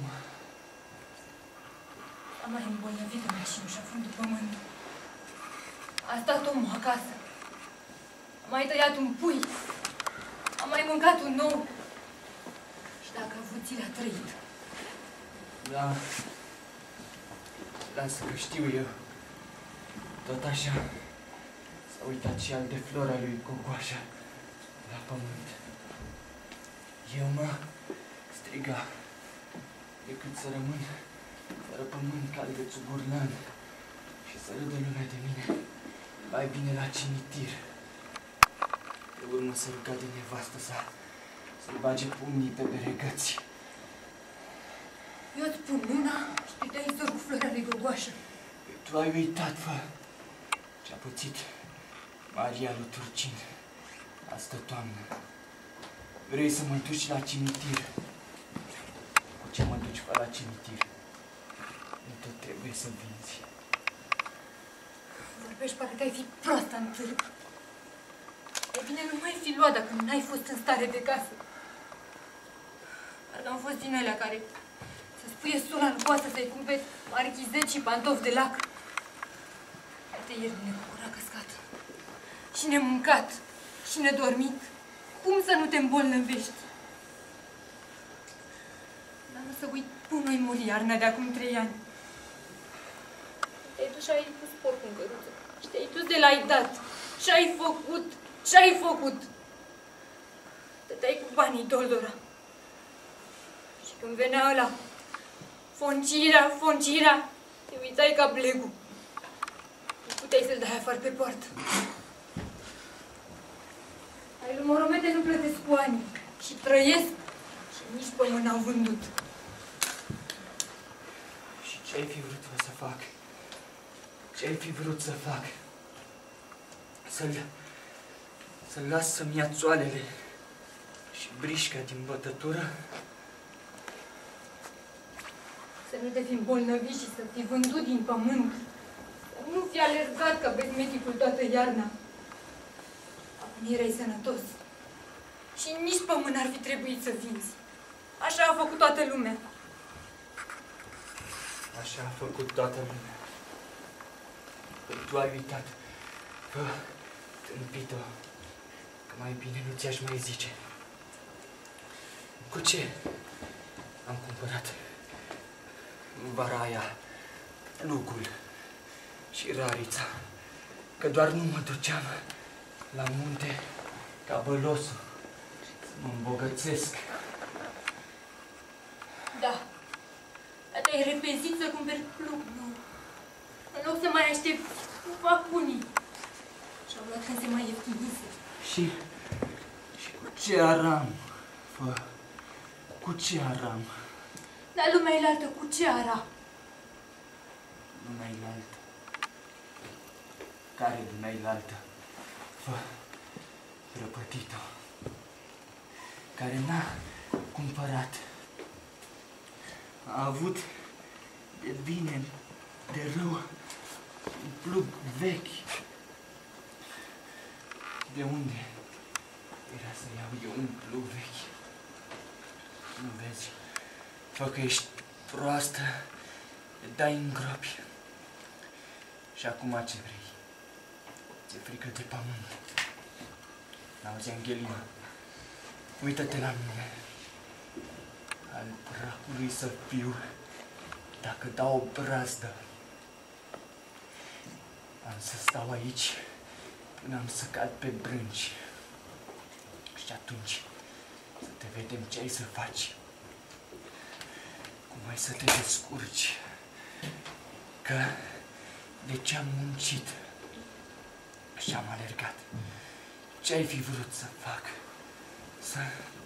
Am mai îmbolnăvit în mașină și a fundul pământul. A stat omul acasă. Am mai tăiat un pui. Am mai mâncat un nou. Și dacă avuțile a trăit. Da. Lasă că știu eu. Tot așa s-a uitat și al de flora lui Cocoașa la pământ. Eu mă striga decât să rămân fără pământ ca albețul burlan și să râdă lumea de mine. Mai bine la cimitir. Pe urmă să ruga de nevastă sa să-i bage pumnii pe beregăți. Eu îți pun luna și te dai zor cu floarea lui Gogoașă. Tu ai uitat, fă, ce-a pățit Maria lui Turcin astă toamnă. Vrei să mă duci la cimitir? Cu ce mă duci, fă, la cimitir? Nu tot trebuie să vinzi. Vorbești, parcă te-ai fi proastă în târg. E bine, nu mai fi luat dacă n-ai fost în stare de casă. Parcă am fost din alea care să-ți puie sula în coasă să-i cumperi marchizet și pantofi de lac. Uite, ieri ne bucura căscat. Și nemâncat. Și nedormit. Cum să nu te îmbolnăvești? Dar nu să uit, cum noi muri iarna de acum trei ani. Te-ai dus și ai pus porcul în căruță. Și te-ai dus de l-ai dat. Ce-ai făcut? Ce-ai făcut? Tătai cu banii Doldora. Și când venea ăla, Foncirea, Foncirea, te uitai ca blegul. Nu puteai să-l dai afară pe poartă. Ai lui Moromete nu plătesc cu ani și trăiesc și nici pământ n-au vândut. Și ce-ai fi vrut să fac? Ce-ai fi vrut să fac? Să-l... Să-l las să-mi ia țoalele și brișca din bătătură? Să nu te fi îmbolnăvit și să fi vândut din pământ. Să nu fi alergat ca bezmeticul toată iarna. Acum erai sănătos. Și nici pământ n-ar fi trebuit să vinzi. Așa a făcut toată lumea. Așa a făcut toată lumea. Păi tu ai uitat. Bă, tâmpit-o, că mai bine nu ți-aș mai zice. Cu ce am cumpărat în vara aia lugul și rarița? Că doar nu mă duceam la munte ca bălosul să mă îmbogățesc. Da. Dar te-ai repezit să cumperi plug nou. În loc să mai aștepți, cum fac unii. Și-au luat când se mai ieftinise. Și, și cu ce aram, fă? Cu ce aram? Dar lumea elaltă cu ce ara? Lumea elaltă. Care lumea elaltă? Fă, răpătit-o. Care n-a cumpărat. A avut de bine, de rău, un plug vechi. De unde era să iau eu un plug vechi? Nu vezi? Fă că ești proastă, te dai în gropi. Și acum ce vrei? Ți-e frică de pământ. N-auzi, Angelina? Uită-te la mine. Al dracului să fiu dacă dau o brazdă. Am să stau aici până am să cad pe brânci. Și atunci să te vedem ce ai să faci. Cum ai să te descurci. Că de ce am muncit și am alergat. Ce ai fi vrut să fac? Să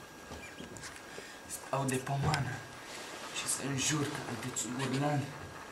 stau de pomană și să înjur ca de țugurlan.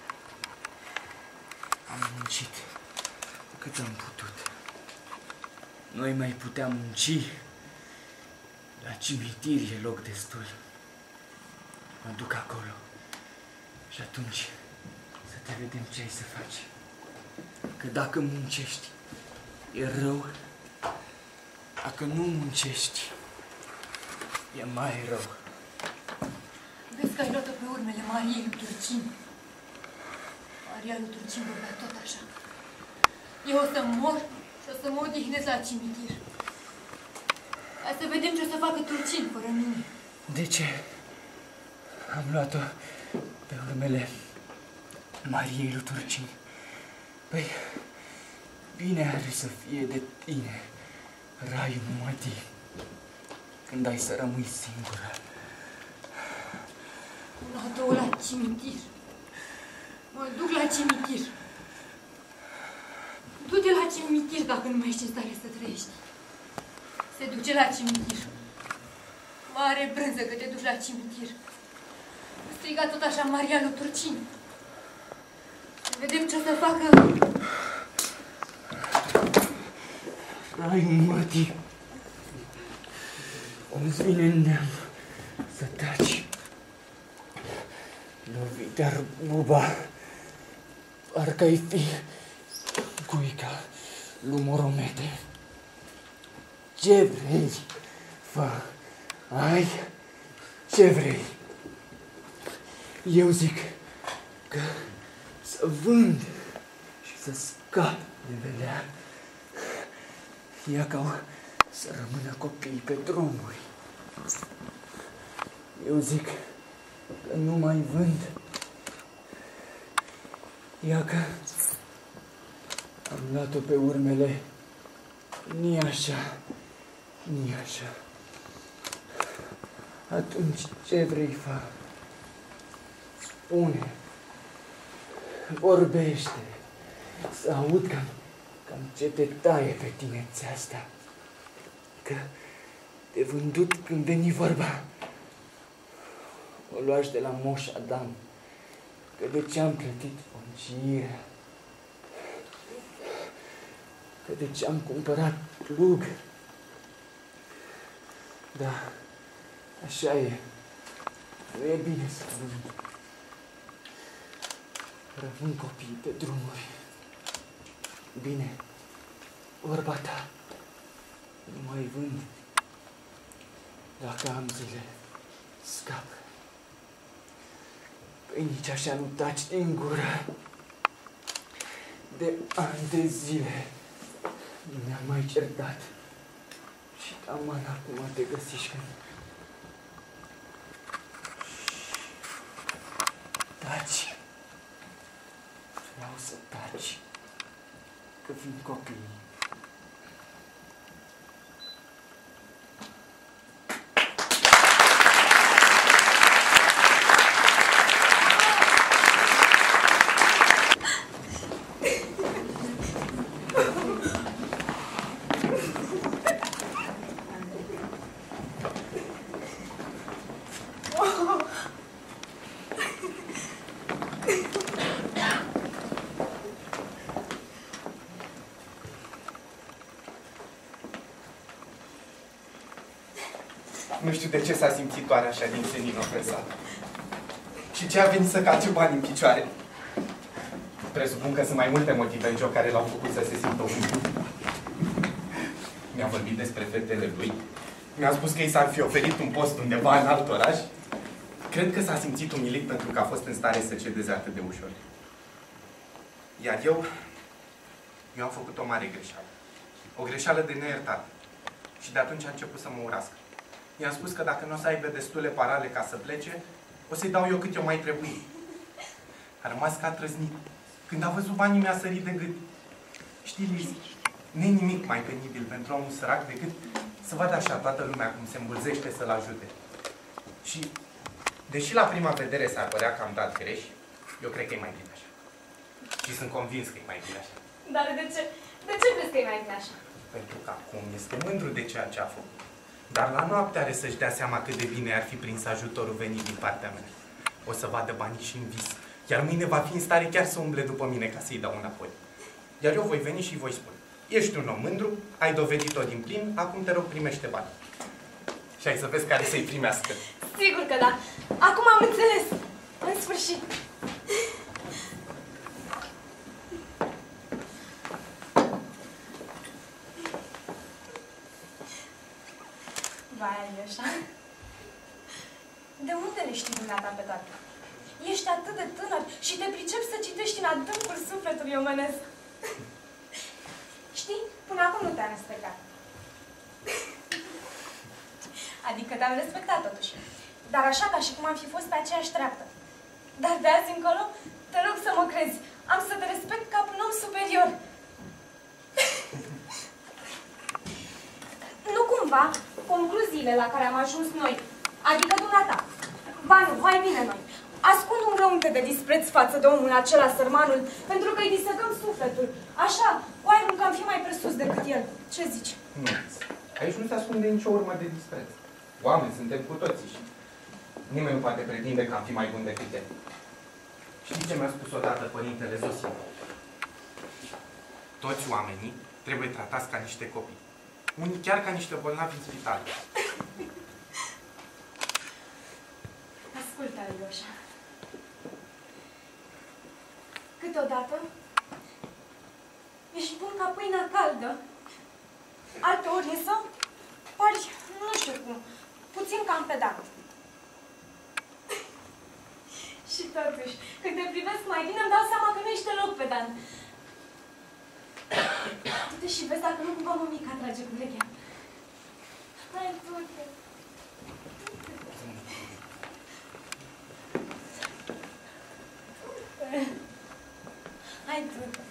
Am muncit cât am putut. Noi mai puteam munci. La cimitir e loc destul. Mă duc acolo. Și atunci să te vedem ce ai să faci. Că dacă muncești, e rău. Dacă nu muncești, e mai rău. Vezi că ai luat-o pe urmele Mariei lui Turcin. Maria lui Turcin vorbea tot așa. Eu o să mor și o să mă odihnesc la cimitir. Hai să vedem ce o să facă Turcin fără mine. De ce am luat-o pe urmele Mariei lui Turcin? Păi, bine are să fie de tine, raiul mătii, când ai să rămâi singură. Una, două la cimitir. Mă duc la cimitir. Du-te la cimitir dacă nu mai ești în stare să trăiești. Se duce la cimitir. Mare brânză că te duci la cimitir. Striga tot așa Maria lui Turcin. Să vedem ce o să facă. Raiul mătii, cum-ți vine în neam să taci. Lovit de-ar buba, parcă-i fi cuica lui Moromete. Ce vrei, fă, ai ce vrei. Eu zic că să vând și să scap de velea. Ia ca să rămână copiii pe drumuri. Eu zic că nu mai vând. Ia că am luat-o pe urmele ni așa, ni așa. Atunci ce vrei fa? Spune, vorbește, să aud cam, cam ce te taie pe tinețea asta. Că te vândut când veni vorba, o luași de la Moș Adam, că de ce am plătit poncirea, că de ce am cumpărat plug. Da, așa e, nu e bine să vând. Rămân copiii pe drumuri. Bine, vorba ta, nu mai vând. Dacă am zile, scap. Păi nici așa nu taci din gură. De ani de zile nu ne-am mai certat. Și taman acum te găsiști când... Taci. Vreau să taci. Că vin copiii. Nu știu de ce s-a simțit doar așa din senin ofensat. Și ce a venit să calce bani în picioare. Presupun că sunt mai multe motive în joc care l-au făcut să se simtă umilit. Mi-a vorbit despre fetele lui. Mi-a spus că i s-ar fi oferit un post undeva în alt oraș. Cred că s-a simțit umilit pentru că a fost în stare să cedeze atât de ușor. Iar eu... Eu am făcut o mare greșeală. O greșeală de neiertat. Și de atunci a început să mă urască. I-am spus că dacă nu o să aibă destule parale ca să plece, o să-i dau eu cât eu mai trebuie. A rămas ca trăznit. Când a văzut banii mi-a sărit de gât. Știi, Liz, nu-i nimic mai penibil pentru omul sărac decât să vadă așa toată lumea cum se îmbulzește să-l ajute. Și, deși la prima vedere s-ar părea că am dat greș, eu cred că e mai bine așa. Și sunt convins că e mai bine așa. Dar de ce? De ce crezi că e mai bine așa? Pentru că acum este mândru de ceea ce a făcut. Dar la noapte are să-și dea seama cât de bine ar fi prins ajutorul venit din partea mea. O să vadă banii și în vis. Iar mâine va fi în stare chiar să umble după mine ca să-i dau înapoi. Iar eu voi veni și voi spune: ești un om mândru, ai dovedit-o din plin, acum te rog, primește bani. Și ai să vezi care să-i primească. Sigur că da. Acum am înțeles. În sfârșit. Vai, Alioșa, de unde le știi dumneata pe toate? Ești atât de tânăr și te pricepi să citești în adâncul sufletului omenesc. Știi, până acum nu te-am respectat. Adică te-am respectat totuși. Dar așa ca și cum am fi fost pe aceeași treaptă. Dar de azi încolo, te rog să mă crezi. Am să te respect ca un om superior. Nu cumva concluziile la care am ajuns noi, adică dumneata, ba nu, hai bine noi, ascund un răunte de dispreț față de omul acela, sărmanul, pentru că îi disecăm sufletul. Așa, oare că am fi mai presus decât el. Ce zici? Nu. Aici nu se ascunde nicio urmă de dispreț. Oameni suntem cu toții și nimeni nu poate pretinde că am fi mai bun decât el. Știi ce mi-a spus odată părintele Zosim? Toți oamenii trebuie tratați ca niște copii. Unii chiar ca niște bolnavi în spital. Ascultă, Alioșa. Câteodată ești bun ca pâinea caldă. Alteori însă pari, nu știu cum, puțin cam pedant. Și totuși, când te privesc mai bine, îmi dau seama că nu ești deloc pedant. Du-te și vezi dacă nu cumva mămica trage cu urechea. Hai, du-te. Hai, du-te.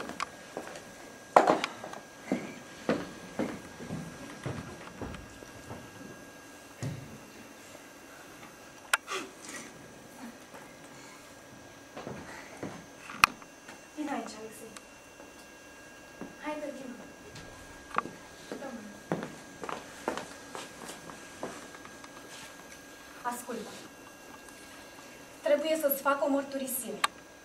Vino aici, Alexei. Haide, vino. Ascultă. Trebuie să-ți fac o mărturisire.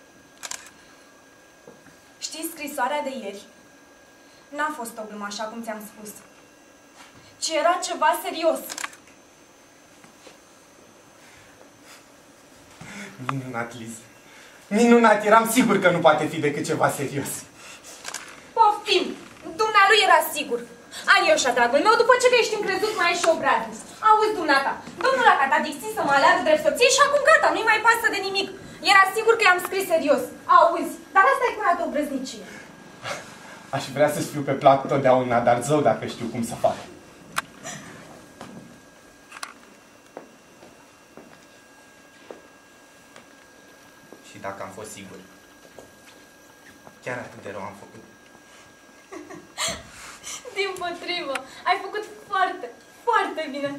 Știi scrisoarea de ieri? N-a fost o glumă așa cum ți-am spus, ci era ceva serios. Minunat, Liz. Minunat! Eram sigur că nu poate fi decât ceva serios. Poftim! Dumnealui era sigur. Alioșa, dragul meu, după ce că ești încrezut, mai ești obraznic. Auzi, dumneata, domnul a catadixit să mă aleagă drept soție și acum gata, nu-i mai pasă de nimic. Era sigur că i-am scris serios. Auzi, dar asta e până de obrăznicie. Aș vrea să fiu pe plac totdeauna, dar zău dacă știu cum să fac. Și dacă am fost sigur, chiar atât de rău am făcut. Dimpotrivă, ai făcut foarte, foarte bine.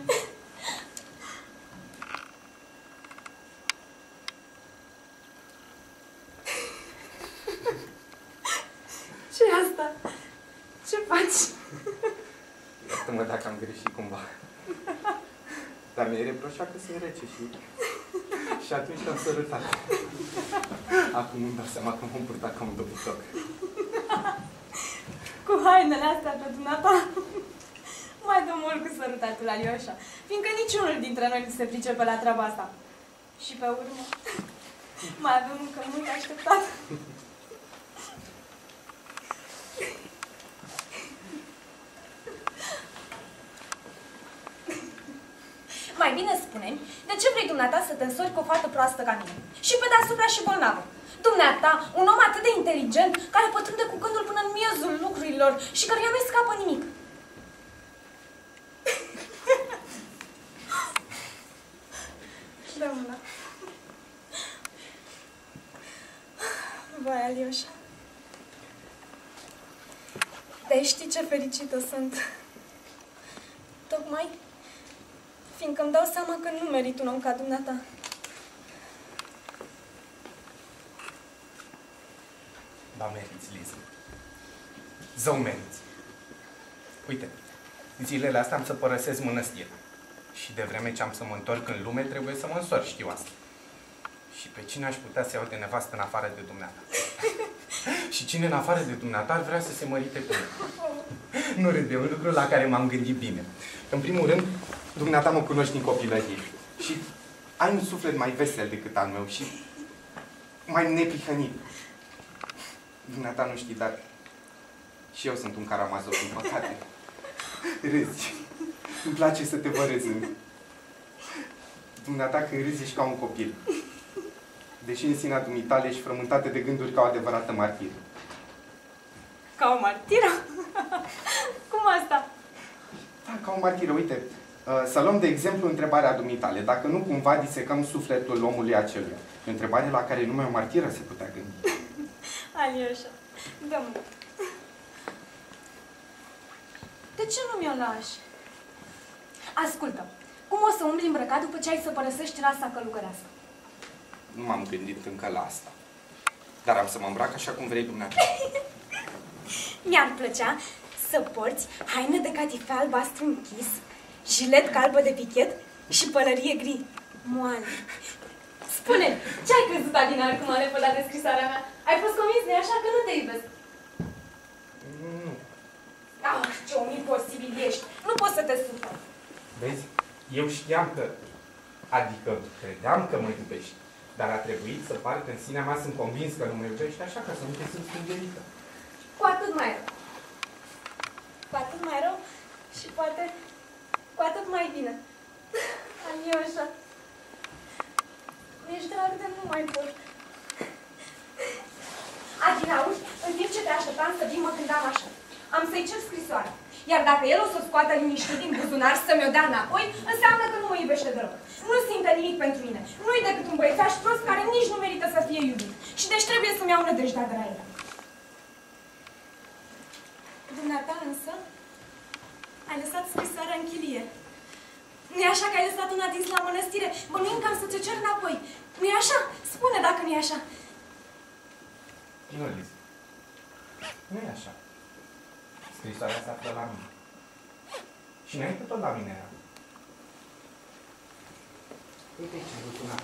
Ce-i asta? Ce faci? Iartă-mă dacă am greșit cumva. Dar mi-ai reproșat că sunt rece și... și atunci te-am sărutat. Acum îmi dau seama că m-am purtat ca un dobitoc. Cu hainele astea pe dumneata, mai dă mult cu sărutatul, Alioșa, fiindcă niciunul dintre noi nu se pricepe la treaba asta. Și pe urmă, mai avem încă mult așteptat. Mai bine spune-mi, de ce vrei dumneata să te însori cu o fată proastă ca mine? Și pe deasupra și bolnavă. Dumneata, un om atât de inteligent, care pătrunde cu gândul până în miezul lucrurilor și căruia nu-i scapă nimic. Alioșa. Dar știi ce fericită sunt? Tocmai fiindcă îmi dau seama că nu merit un om ca dumneata. Da, meriți, Liza. Zău meriți. Uite, zilele astea am să părăsesc mănăstirea. Și de vreme ce am să mă întorc în lume, trebuie să mă însor, știu asta. Și pe cine aș putea să iau de nevastă în afară de dumneata? Și cine în afară de dumneata ar vrea să se mărite cu mine? Nu râde, un lucru la care m-am gândit bine. În primul rând, dumneata mă cunoști din copilărie. Și ai un suflet mai vesel decât al meu și mai neprihănit. Dumneata nu știi, dar și eu sunt un caramazov, din păcate. Râzi. Îmi place să te văd râzând. Dumneata când râzi ești ca un copil. Deși în sinea dumitale ești frământate de gânduri ca o adevărată martiră. Ca o martiră? Cum asta? Da, ca o martiră. Uite, să luăm de exemplu întrebarea dumitale. Dacă nu cumva disecăm sufletul omului aceluia. E o întrebare la care numai o martiră se putea gândi. Alioșa, dă-mă. De ce nu mi-o lași? Ascultă, cum o să umbli îmbrăcat după ce ai să părăsești rasa călugărească? Nu m-am gândit încă la asta. Dar am să mă îmbrac așa cum vrei dumneata. Mi-ar plăcea să porți haină de catifea albastru închis, jilet calbă de pichet și pălărie gri. Moale. Spune, ce ai crezut adineauri cum am lepădat de scrisoarea mea? Ai fost convins de așa că nu te iubesc? Nu. Ah, ce om imposibil ești. Nu poți să te supăr. Vezi? Eu știam că... Adică credeam că mă iubești. Dar a trebuit să par că în sinea mea sunt convins că nu mă iubești așa ca să nu te simți îngerită. Cu atât mai rău. Cu atât mai rău și poate cu atât mai bine. Alioșa, ești drag de nu mai pot. Adinauri, în timp ce te așteptam să vii, mă gândeam așa. Am să-i cer scrisoarea. Iar dacă el o să o scoată liniștit din buzunar să mi-o dea înapoi, înseamnă că nu mă iubește deloc. Nu simte nimic pentru mine. Nu-i decât un băiețaș prost care nici nu merită să fie iubit. Și deci trebuie să-mi iau nădejdea de la el. Dumneata însă, ai lăsat scrisoarea în chilie. Nu-i așa că ai lăsat una dins la mănăstire? Bănuim că am să ți-o cer înapoi. Nu-i așa? Spune dacă nu-i așa. Nu, Liz. Nu e așa. Scrisoarea se află la mine. Și înainte tot la mine era. Uite ce buzunar.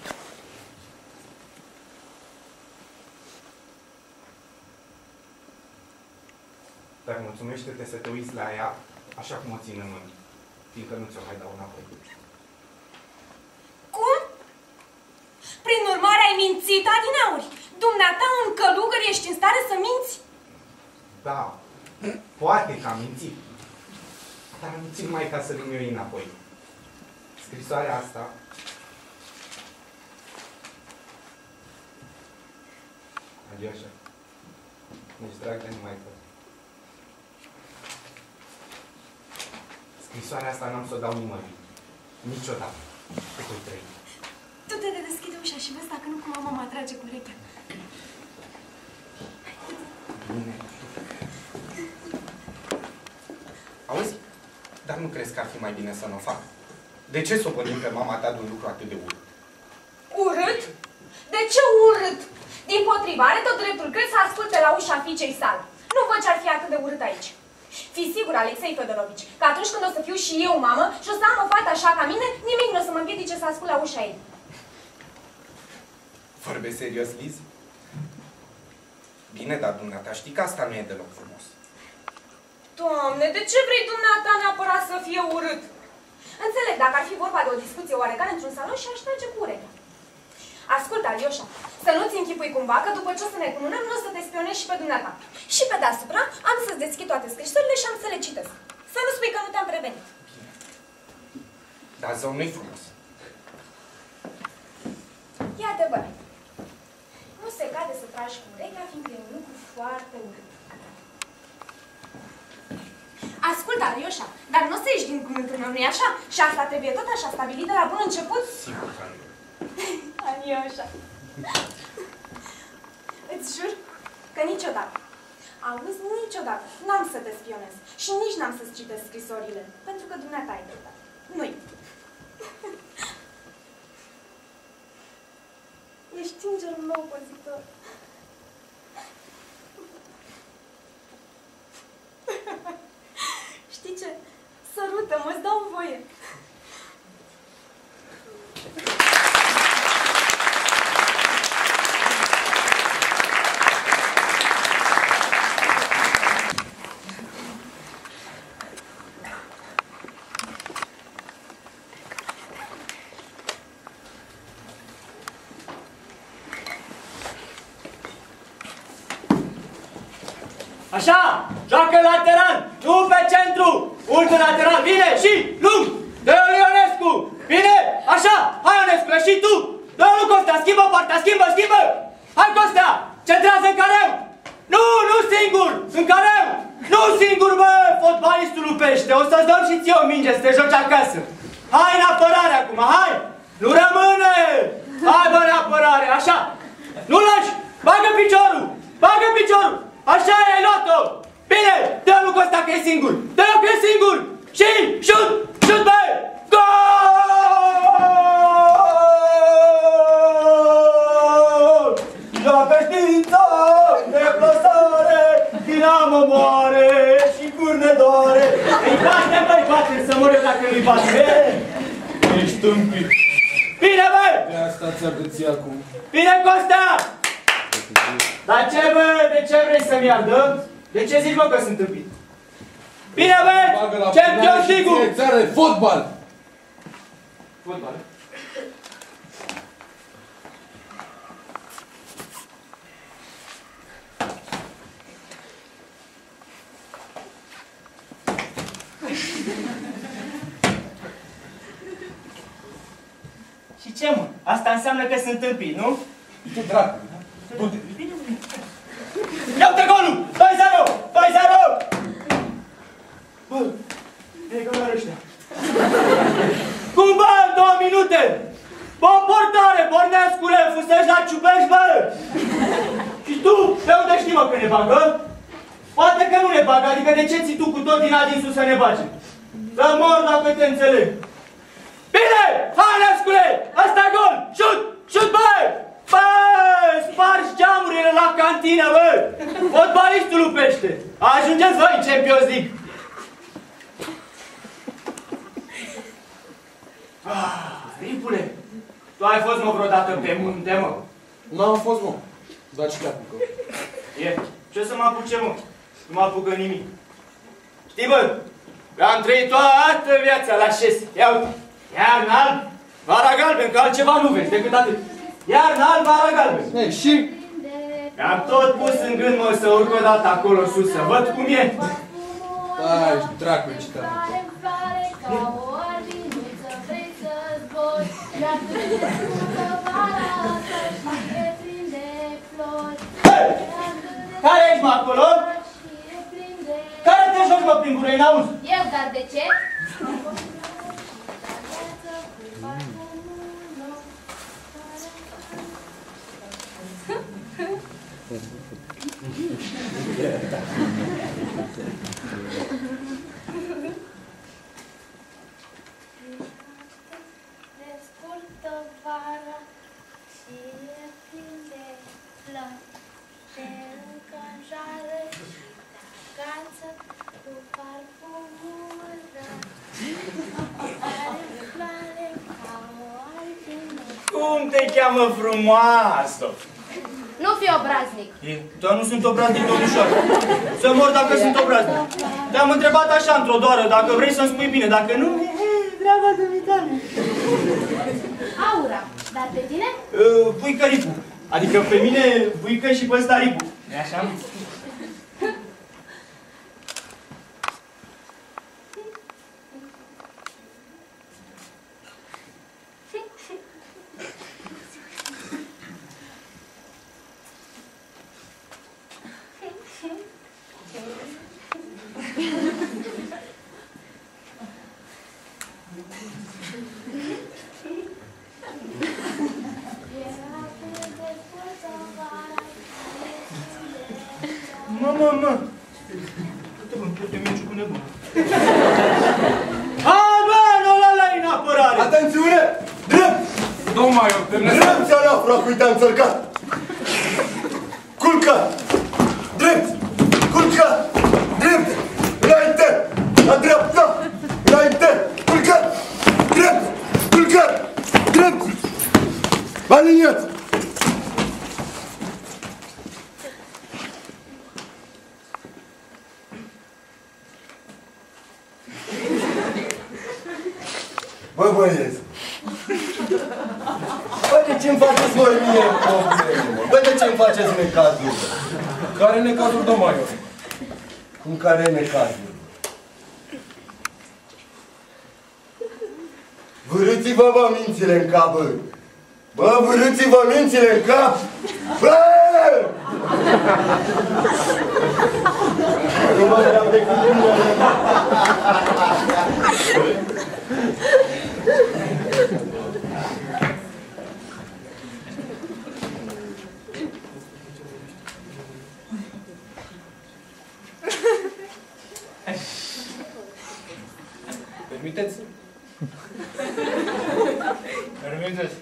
Dar mulțumește-te să te uiți la ea așa cum o țin în mână. Fiindcă nu ți-o mai dau înapoi. Cum? Prin urmare ai mințit, Adinauri? Dumneata, un călugăr, ești în stare să minți? Da, poate că am mințit. Dar am mințit mai ca să nu mi-o iei înapoi. Scrisoarea asta Alioșa, ești drag de numai tot. Scrisoarea asta n-am să o dau nimănui. Niciodată. Cât o trăi. Tu te deschide ușa și vezi dacă nu cumva mă atrage cu urechea. Bine. Auzi? Dar nu crezi că ar fi mai bine să nu o fac? De ce să o pădim pe mama ta de un lucru atât de urât? Urât? De ce urât? Din potrivă, are tot dreptul cât să asculte la ușa fiicei sale. Nu văd ce ar fi atât de urât aici. Fii sigur, Alexei Fedorovici, că atunci când o să fiu și eu mamă și o să am o fată așa ca mine, nimic nu o să mă împiedice să ascult la ușa ei. Vorbesc serios, Liz? Bine, dar dumneata știi că asta nu e deloc frumos. Doamne, de ce vrei dumneata neapărat să fie urât? Înțeleg, dacă ar fi vorba de o discuție oarecare într-un salon și aș trage cu urechea. Ascultă, Alioșa, să nu-ți închipui cumva că după ce o să ne cununăm, nu o să te spionezi și pe dumneata. Și pe deasupra am să-ți deschid toate scrisorile și am să le citesc. Să nu spui că nu te-am prevenit. Bine. Dar zău nu-i frumos. E adevărat. Nu se cade să tragi cu urechea, fiindcă e un lucru foarte urât. Ascultă, Alioșa, dar nu o să ieși din cuvântul meu, nu-i așa? Și asta trebuie tot așa stabilit de la bun început? Sigur că nu. Alioșa. Îți jur Că niciodată. Auzi, niciodată. N-am să te spionez. Și nici n-am să-ți citesc scrisorile. Pentru că dumneata ai dreptate. Nu-i. Ești îngerul meu păzitor. Știi ce? Sărută-mă, îți dau voie. Așa, joacă lateral, nu pe centru, urcă lateral, bine, și lung, dă-o Ionescu, bine, așa, hai Ionescu, și tu, dă-o lui Costea, schimbă partea, schimbă, schimbă, hai Costea, centrează în careu, nu, nu singur, în careu, nu singur, bă, fotbalistul lupește, o să-ți dăm și ție o minge să te joci acasă, hai în apărare acum, hai, nu rămâne, hai bă în apărare, așa, nu lași, bagă piciorul, bagă piciorul. Așa ai luat-o! Bine! Dă-l lui Costa că e singur! Dă-l că e singur! Și șut! Șut, bă! Gol! Joacă știința! Deplasare! Dinamo moare! Și curne doare! Îi bate, băi, bate! Să mor eu dacă nu-i bate! Ești tâmpit! Bine, bă! De asta ți-a gâțit acum. Bine, Costa! Dar ce, bă, de ce vrei să-mi iardă? De ce zici, mă, că sunt tâmpit? Bine, bă, Champions League-ul! Țară, fotbal! Fotbal? Și ce, mă? Asta înseamnă că sunt tâmpit, nu? Ce dracu? Du-te! Ia uite golul! doi zero! doi zero! Bă, e că doar ăștia. Cum, bă, în două minute? Bă, portare, Borneascule, fusăși la Ciubești, bă! Și tu, de unde știi, mă, că ne bagă? Poate că nu ne bagă, adică de ce ții tu cu tot din adinsul să ne bagi? Să mor dacă te înțeleg. Bine! Hai, Neascule! Ăsta gol! Șut! Șut, bă! Bă! Spargi geamurile la cantină, bă! Fotbalistul lupește! Ajungeți voi în Champions League! Ah, Ripule! Tu ai fost, mă, vreodată pe munte, mă? Nu am fost, mă. Dar ce te apucă? E, ce să mă apuce, mă? Nu mă apucă nimic. Știi, bă? Am trăit toată viața la șase. Ia uite! Iarnă alb, vara galben, că altceva nu vezi decât atât. Iarnă alb, vara galben. E, și? Mi-am tot pus în gând, mă, să urc o dată acolo sus, să văd cum e. Ai, dracu, ce te apucă. Care ești, mă, acolo? Care te joci, mă, prin gură, n-auzi? Eu, dar de ce? Descurtă vara și e plin de flori, te înconjoară și te agață cu parfumul rar, are floare ca o albină. Cum te cheamă, frumoasă? Nu fi obraznic. E, dar nu sunt obraznic, domnișoară. Să mor dacă sunt obraznic. Te-am întrebat așa într-o doară, dacă vrei să-mi spui bine, dacă nu, treaba dumitale. Aura, dar pe tine? Uh, Puică Ripu. Adică pe mine, Puică și pe ăsta Ripu. E așa? înțărcat. Culcă! Drept! Culcă! Drept! Înainte! La dreapta! Înainte! Culcă! Drept! Culcă! Drept! Aliniat! Bă, băieți! Bă, de ce-mi faceți voi mie probleme, mă? Bă, de ce-mi faceți necazuri? Care necazuri, domn Maior? Cum care necazuri? Vârâți-vă, bă, mințile în cap, bă! Bă, vârâți-vă mințile în cap! Bă! Nu mă vreau decât numele. Permiteți? Permiteți?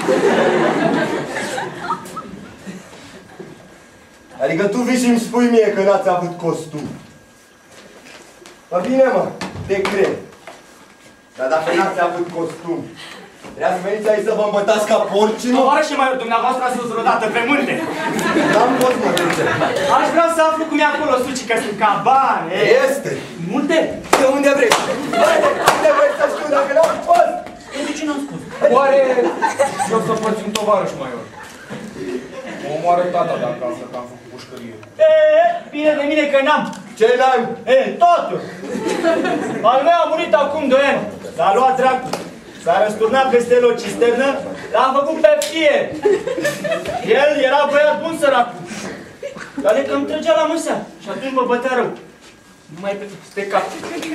Adică tu vii și-mi spui mie că n-ați avut costum. Bă, bine, mă, te cred. Dar dacă n-ați avut costum, trebuia să veniți aici să vă îmbătați ca porci, mă? Tovarășe Maior, dumneavoastră ați fost vreodată pe munte? N-am fost, mă, de ce? Aș vrea să aflu cum e acolo, suci, că sunt cabane. Este! Munte? De unde vrei? Băi, unde vrei să știu dacă n-am fost? De ce n-am spus? Oare eu să părțim tovarăș, Maior? Mă omoară tata dacă află că am făcut pușcărie. E, bine de mine că n-am. Ce n-am? E, totul. Al meu a murit acum doi ani. L-a luat dracu. S-a răsturnat peste el o cisternă, l-a făcut pe fier. El era băiat bun, săracul. Dar de că îmi trăgea la măsea și atunci mă bătea rău. Nu mai pe cap.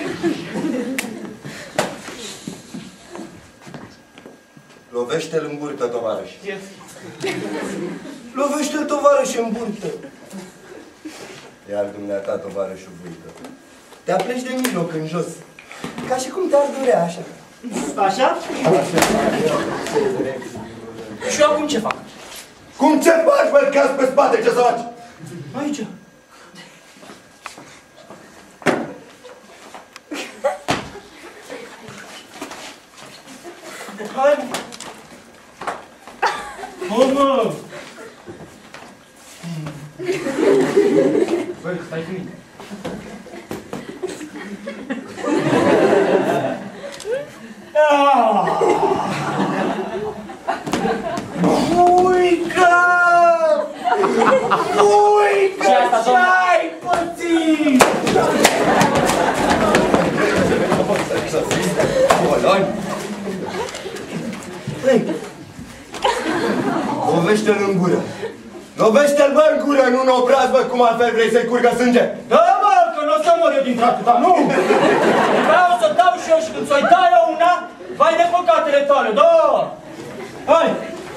Lovește-l în burtă, tovarăș. Yes. Lovește-l, tovarăș, în burtă. Iar dumneata, tovarășul burtă. Te apleci de mijloc în jos. Ca și cum te-ar durea, așa. Așa? Și eu acum ce fac? Cum ce faci, mă, cazi pe spate, ce să faci? Aici. Hai, mă! Mă, mă! Băi, stai cu mine. Uică! Uică! Ce-ai pățit? Boloni! Lovește-l în gură! Lovește-l, bă, în gură, nu în obraz, bă, cum altfel vrei să-i curgă sânge? Da, mă, că nu o să mor eu din tracul ta, nu! Vreau să dau și eu și când ți-o dai eu una, vai de păcatele tale, da! Hai!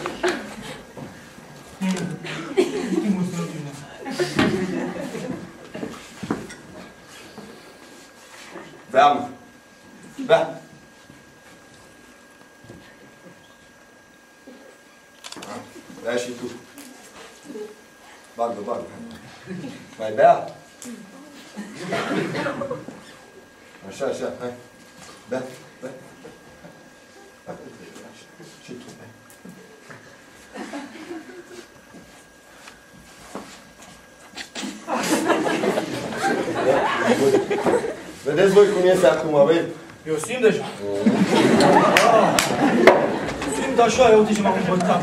Bea, mă! Bea! Bea și tu. Bagă, bagă. Mai bea? Așa, așa, hai. Bea, bea. Și tu, bea. Vedeți voi cum iese acum, vezi? Eu simt deja. Ah, simt așa, eu uite ce m-am îmbătat.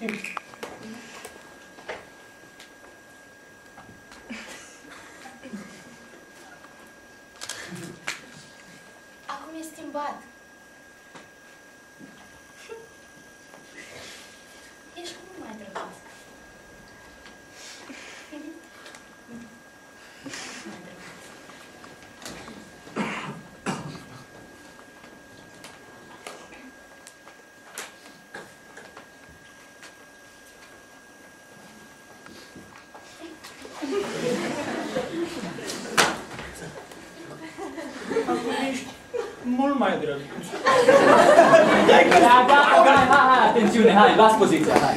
Acum e schimbat. Ești cum mai drăguț. Mai drăguț. Acum ești mult mai drăguț. Da, da, da, hai, hai, atențiune, hai, luați poziția, hai.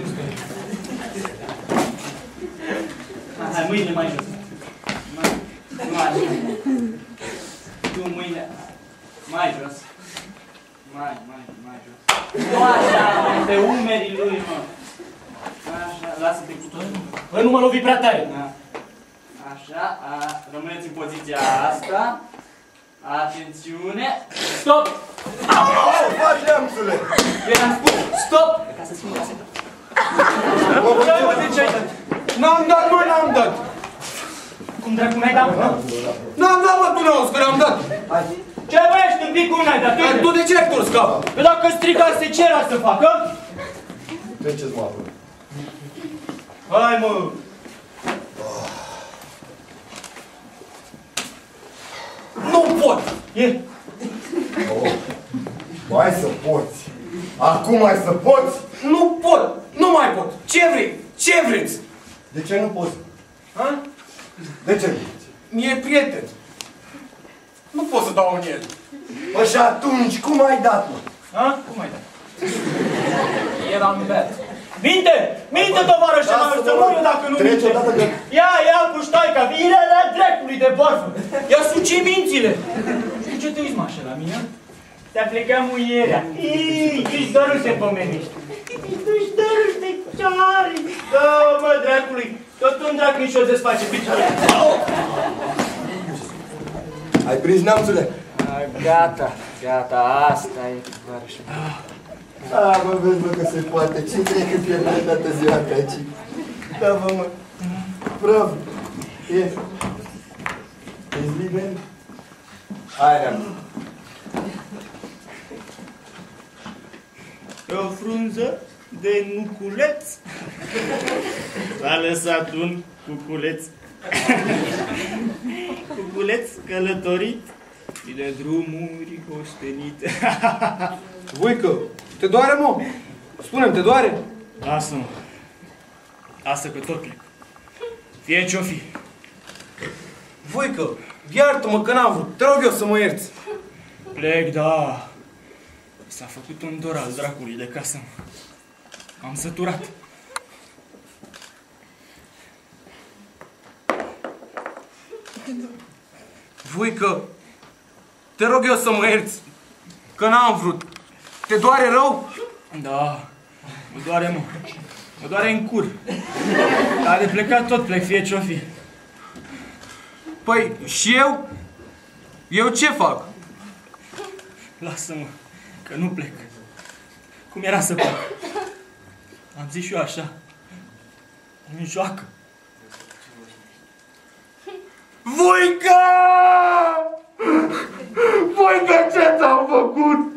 Hai, hai, mâinile mai jos. Nu așa. Tu mâinile mai jos. Mai, mai, mai jos. Nu așa, pe umerii lui, mă. Așa, lasă-te cu tot. Bă, nu mă lovi prea tare. Da. Așa, a, rămâneți în poziția asta. Atențiune. Stop! Au, faci neamțule! Eu am spus, stop! Ca să spun asta. N-am dat, mă, n-am dat! Cum dracu n-ai dat? N-am dat, mă, tu n-auzi că n-am dat! Ce bă, ești un pic, cum n-ai dat? Dar tu de ce ai turs capa? Că dacă strigase, ce era să facă? Treceți, mă, apă. Hai, mă! Nu pot! E? Oh. Mai să poți! Acum mai să poți! Nu pot! Nu mai pot! Ce vrei? Ce vreți? De ce nu poți? Ha? De ce nu? Mi-e prieten. Nu pot să dau în el. Păi și atunci, cum ai dat, mă? Ha? Cum ai dat? Eram beat. Minte! Minte, tovarășe, mă, să mă dacă nu minte! Ia, ia cu ștaica, vine la dracului de borfă! Ia suci mințile! De ce te uiți, mă, așa la mine? Te-a plecat muierea. Iii, tu-și doar nu te pomenești. Tu-și doar nu te ceari. Da, mă, dracului, tot un drac nici o desface picioare. Ai prins neamțule? Gata, gata, asta e, tovarășe. Da, mă, vezi, mă, că se poate. Ce trebuie că pierdem toată ziua pe aici? Da, mă, mă. Bravo. E. Ești liber? Hai, neamțule. O frunză de nuculeț a lăsat un cuculeț. Cuculeț călătorit și de drumuri ostenite. Voică, te doare, mă? Spune-mi, te doare? Lasă-mă. Lasă că tot plec. Fie ce-o fi. Voică, iartă-mă că n-am vrut. Te rog eu să mă ierți. Plec, da. S-a făcut un dor al dracului de casă. Am săturat. Voică, te rog eu să mă ierți. Că n-am vrut. Te doare rău? Da. Mă doare, mă. Mă doare în cur. Dar de plecat tot plec, fie ce-o fi. Păi, și eu? Eu ce fac? Lasă-mă, că nu plec. Cum era să fac? Am zis și eu așa. Nu joacă. Voica! Voica, ce ți-am făcut?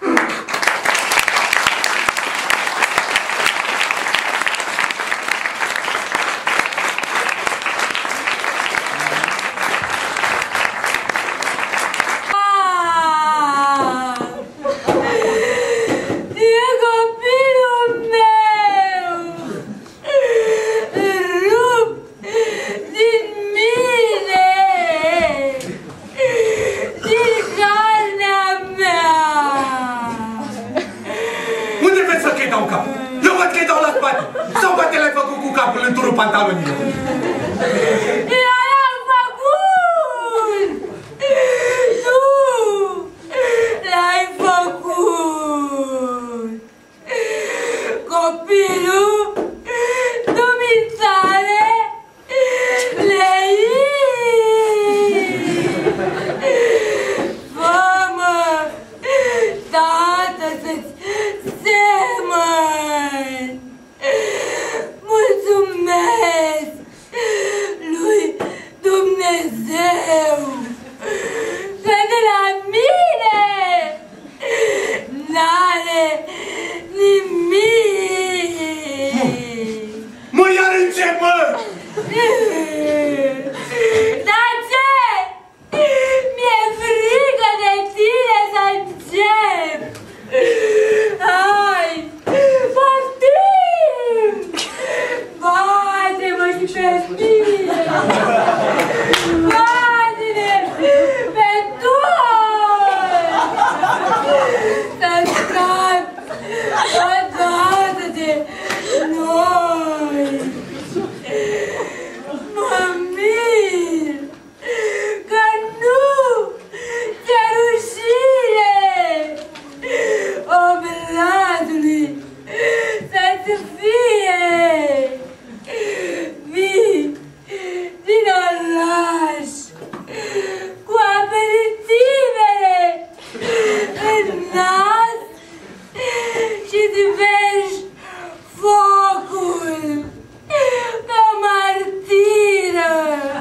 Pantalonilor. I-am făcut! Tu l-ai făcut! Copilul dumitale le-ai! Fă-mă, tată, să-ți semăn! nimic. Mă, iar încep, mă! Dar ce? Mi-e frică de tine să încep. Hai, poftim! Bate-mă și pe mine! Bate-ne pe toți! Să scap odată de noi! Mă mir că nu ți-e rușine obrazului să-ți fie. Vii din oraș cu aperitivele în nas și-ți vezi focul pe o martiră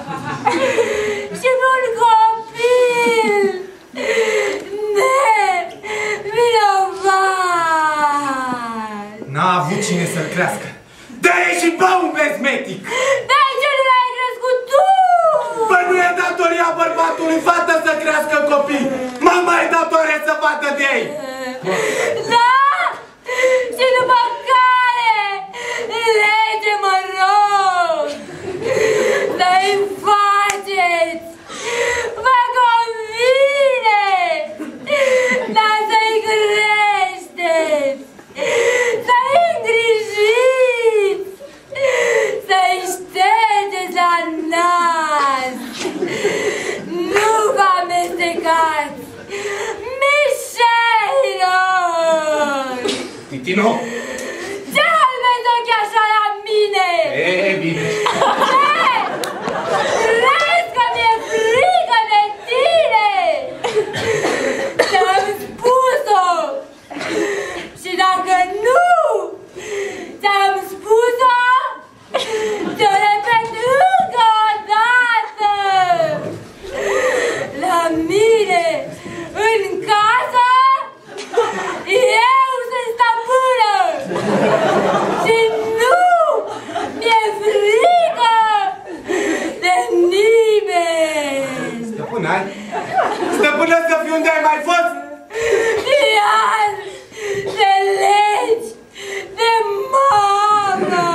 și pe un copil nevinovat. N-a avut cine să-l crească. Dă-i și bă un bezmetic! Dar ce nu l-ai crescut tu? Păi nu e datoria bărbatului fată să crească copii! Mama e datorie să vadă de ei! Da? Și după care lege, mă rog, să-i faceți, vă convine, dar să-i creșteți, să-i îngrijiți, să-i ștergeți la nas, nu vă amestecați, mișeilor! Titino! Ce halmezi ochii așa la mine? E, bine! Ce? Crezi că mi-e frică de tine? Ți-am spus-o! Și dacă nu ți-am spus-o, ți-o repet încă o dată! La mine, în casă, eu sunt stăpână! Și nu mi-e frică de nimeni! Stăpână, ai? Stăpână să fiu unde ai mai fost? Iar te legi de mama!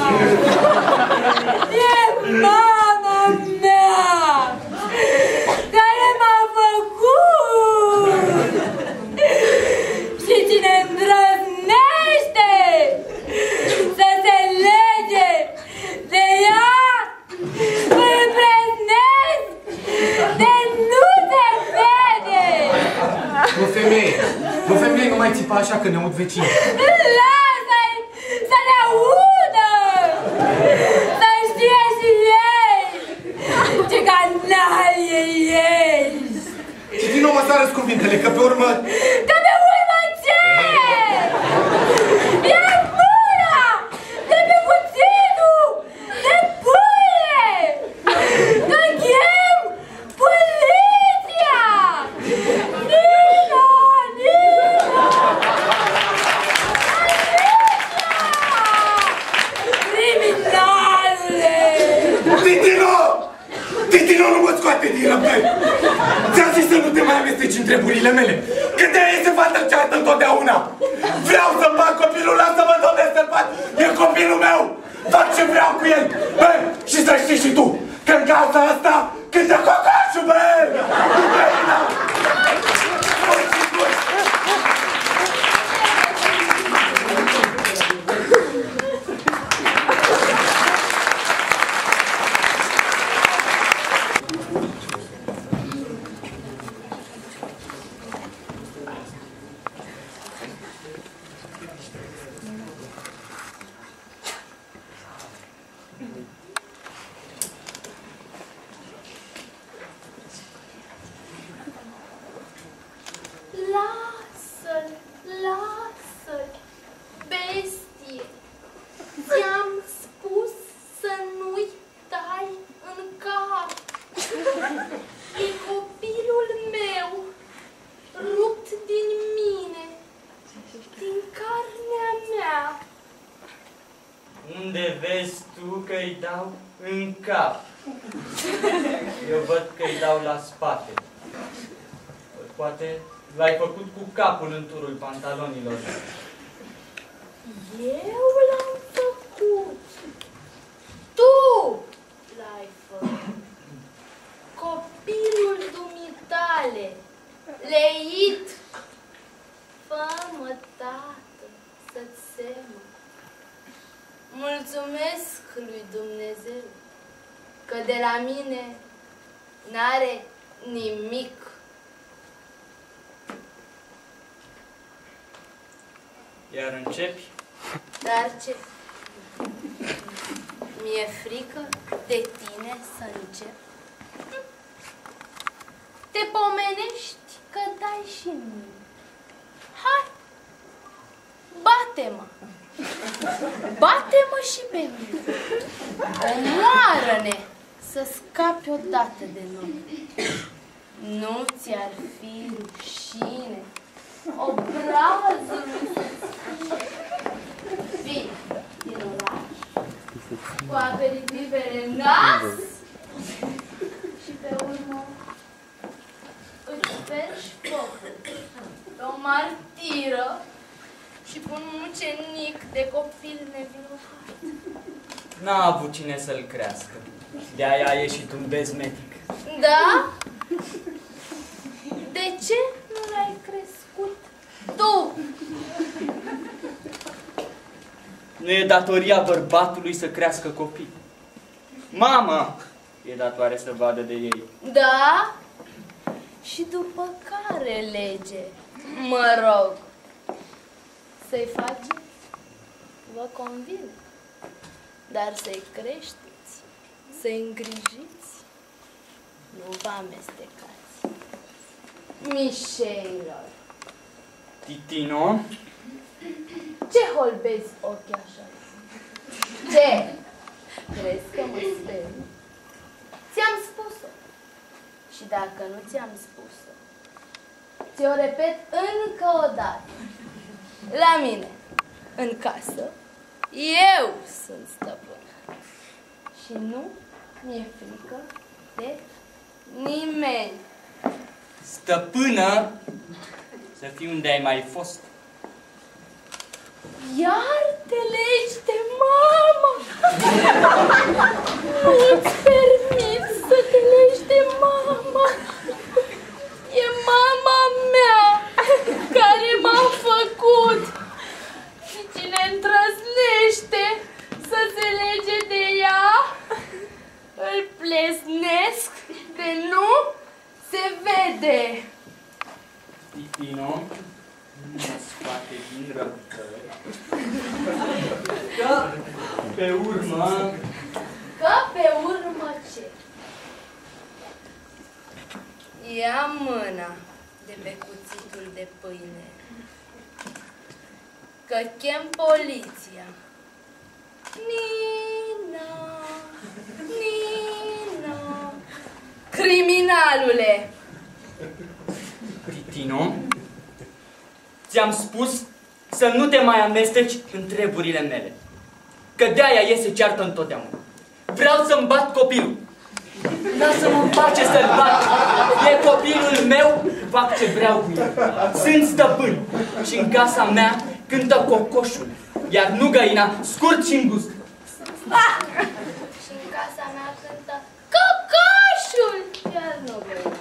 E mama mea care m-a făcut! Și cine îndrăznește să se lege de ea, îl preznesc de nu se vede! Nu, femeie! Nu, femeie, nu mai țipa așa că ne aud vecinii. Lasă-i să ne audă! Să știe și ei ce canalie ești! Titino, mă sară-ți cuvintele, că pe urmă... Că pe urmă ce? E mâna de pe cuțitul de pâine! Că chem poliția! Nino! Nino! Criminalule! Titino! Titino, nu mă scoate din răbdări! Ți-am zis să nu te mai amesteci în treburile mele! Că de aia se fată ceată întotdeauna! Vreau să-mi bag copilul, lasă-mă, Doamne, să-l fac! E copilul meu! Fac ce vreau cu el! Bă, și să știi și tu, că în casa asta cântă cocoșul, bă! Ucraina! Lasă-l, lasă-l, bestie! Ți-am spus să nu-i dai în cap! E copilul meu, rupt din mine! Unde vezi tu că îi dau în cap? Eu văd că îi dau la spate. Poate l-ai făcut cu capul în turul pantalonilor. Eu l-am făcut. Tu l-ai făcut. Copilul dumitale, leit. Fă-mă, tată, să-ți semă. Mulțumesc lui Dumnezeu că de la mine n-are nimic. Iar începi? Dar ce? Mi-e frică de tine să încep. Te pomenești că dai și mie. Hai, bate-mă! Bate-mă și pe mine! Omoară-ne să scapi odată de noi. Nu ți-ar fi rușine obrazului să-ți fii din oraș, cu aperitivele în nas și pe urmă îți spergi focul pe o martiră și pe un mucenic de copil nevinovat. N-a avut cine să-l crească. De-aia a ieșit un bezmetic. Da? De ce nu l-ai crescut tu? Nu e datoria bărbatului să crească copii. Mama e datoare să vadă de ei. Da? Și după care lege, mă rog, să-i faceți? Vă convine. Dar să-i creșteți, să-i îngrijiți, nu vă amestecați. Mișeilor! Titino? Ce holbezi ochii așa? Ce? Crezi că mă speri? Ți-am spus-o. Și dacă nu ți-am spus-o, ți-o repet încă o dată. La mine, în casă, eu sunt stăpân. Și nu mi-e frică de nimeni. Stăpână, să fii unde ai mai fost. Iar te legi de mama! Nu-ți permit să te legi de mama! E mama mea care m-a făcut! Și cine îndrăznește să se lege de ea, îl plesnesc de nu se vede! Titino mă scoate din răbdări. Că pe urmă... Că pe urmă ce? Ia mâna de pe cuțitul de pâine, că chem poliția. Nina, Nina, criminalule! Titino, ți-am spus să nu te mai amesteci în treburile mele. Că de-aia iese ceartă întotdeauna. Vreau să-mi bat copilul. Lasă-mă în pace să-l bat. E copilul meu, fac ce vreau cu el. Sunt stăpân. Și în casa mea cântă cocoșul. Iar nu găina, scurt și îngust. Ah! Și în casa mea cântă cocoșul. Iar nu găina.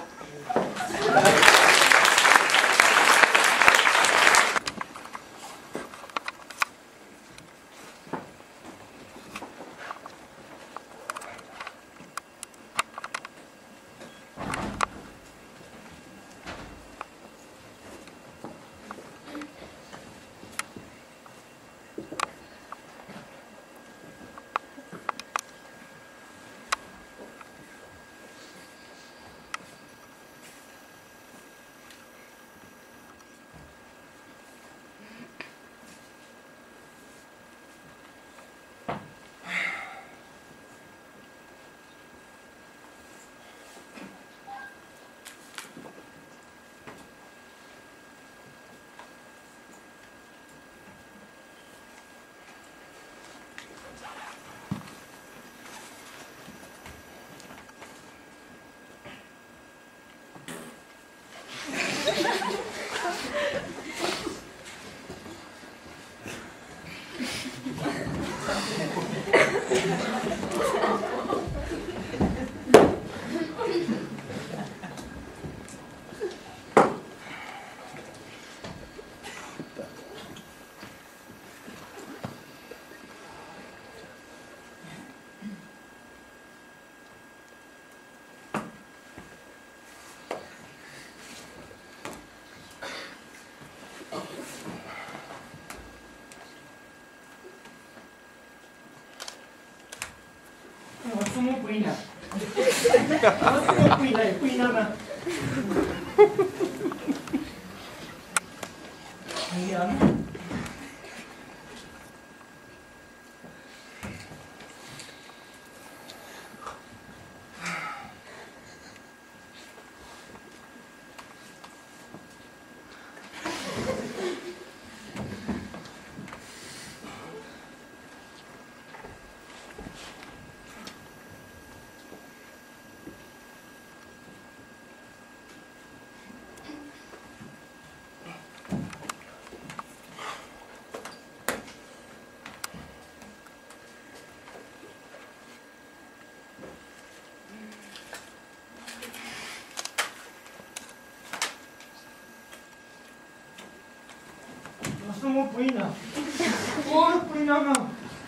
Asumă pâinea. Asumă pâinea, e pâinea mea. Pâinea mea. Lasă-mă pâinea! O, pâinea mea!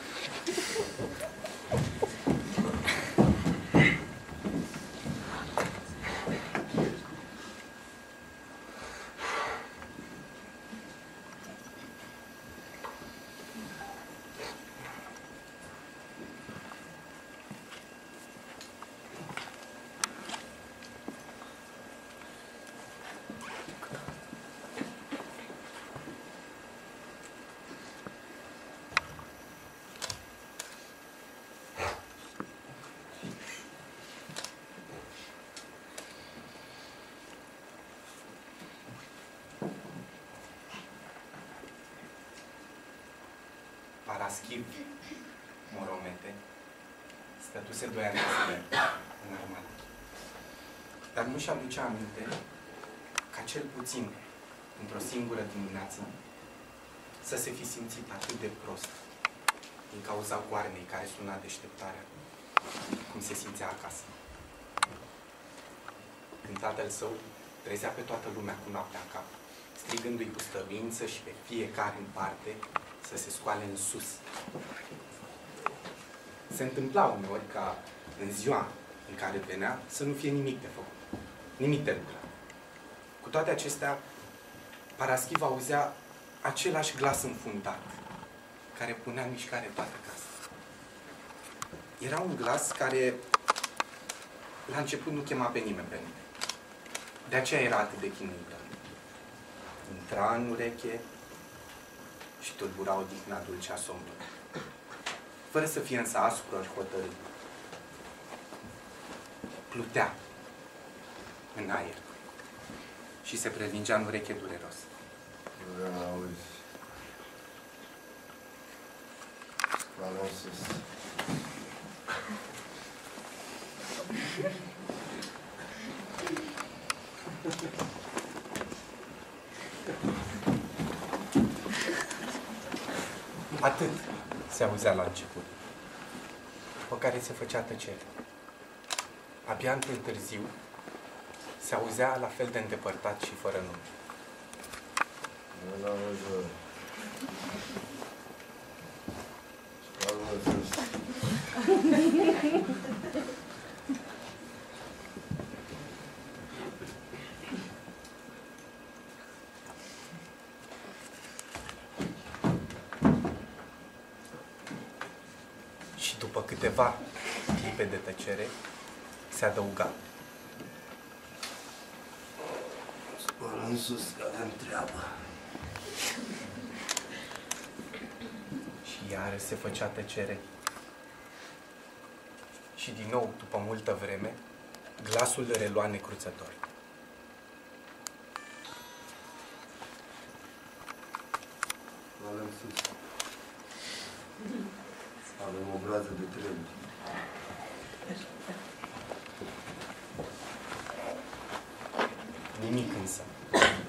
Paraschiv Moromete stătuse doi ani de zile în armată. Dar nu și aducea aminte ca cel puțin într-o singură dimineață să se fi simțit atât de prost din cauza goarnei care suna deșteptarea, cum se simțea acasă. Când tatăl său trezea pe toată lumea cu noaptea în cap, strigându-i cu stăruință și pe fiecare în parte să se scoale în sus. Se întâmpla uneori ca în ziua în care venea să nu fie nimic de făcut, nimic de lucrat. Cu toate acestea, Paraschiv auzea același glas înfundat, care punea în mișcare toată casa. Era un glas care la început nu chema pe nimeni pe nume. De aceea era atât de chinuită. Intra în ureche și tulbura odihna dulce a somnului, fără să fie însă aspru și hotărât. Plutea în aer și se prelingea în ureche dureros. Auzi. Scoală sus. Atât se auzea la început, după care se făcea tăcere. Abia într-un târziu se auzea la fel de îndepărtat și fără nume. Nu l-auzi. Scoală sus. Și după câteva clipe de tăcere, se adăuga. Scoală în sus, că avem treabă. Și iară se făcea tăcere. Și din nou, după multă vreme, glasul relua necruțător. Scoală în sus. Avem o groază de treburi. Nimic însă.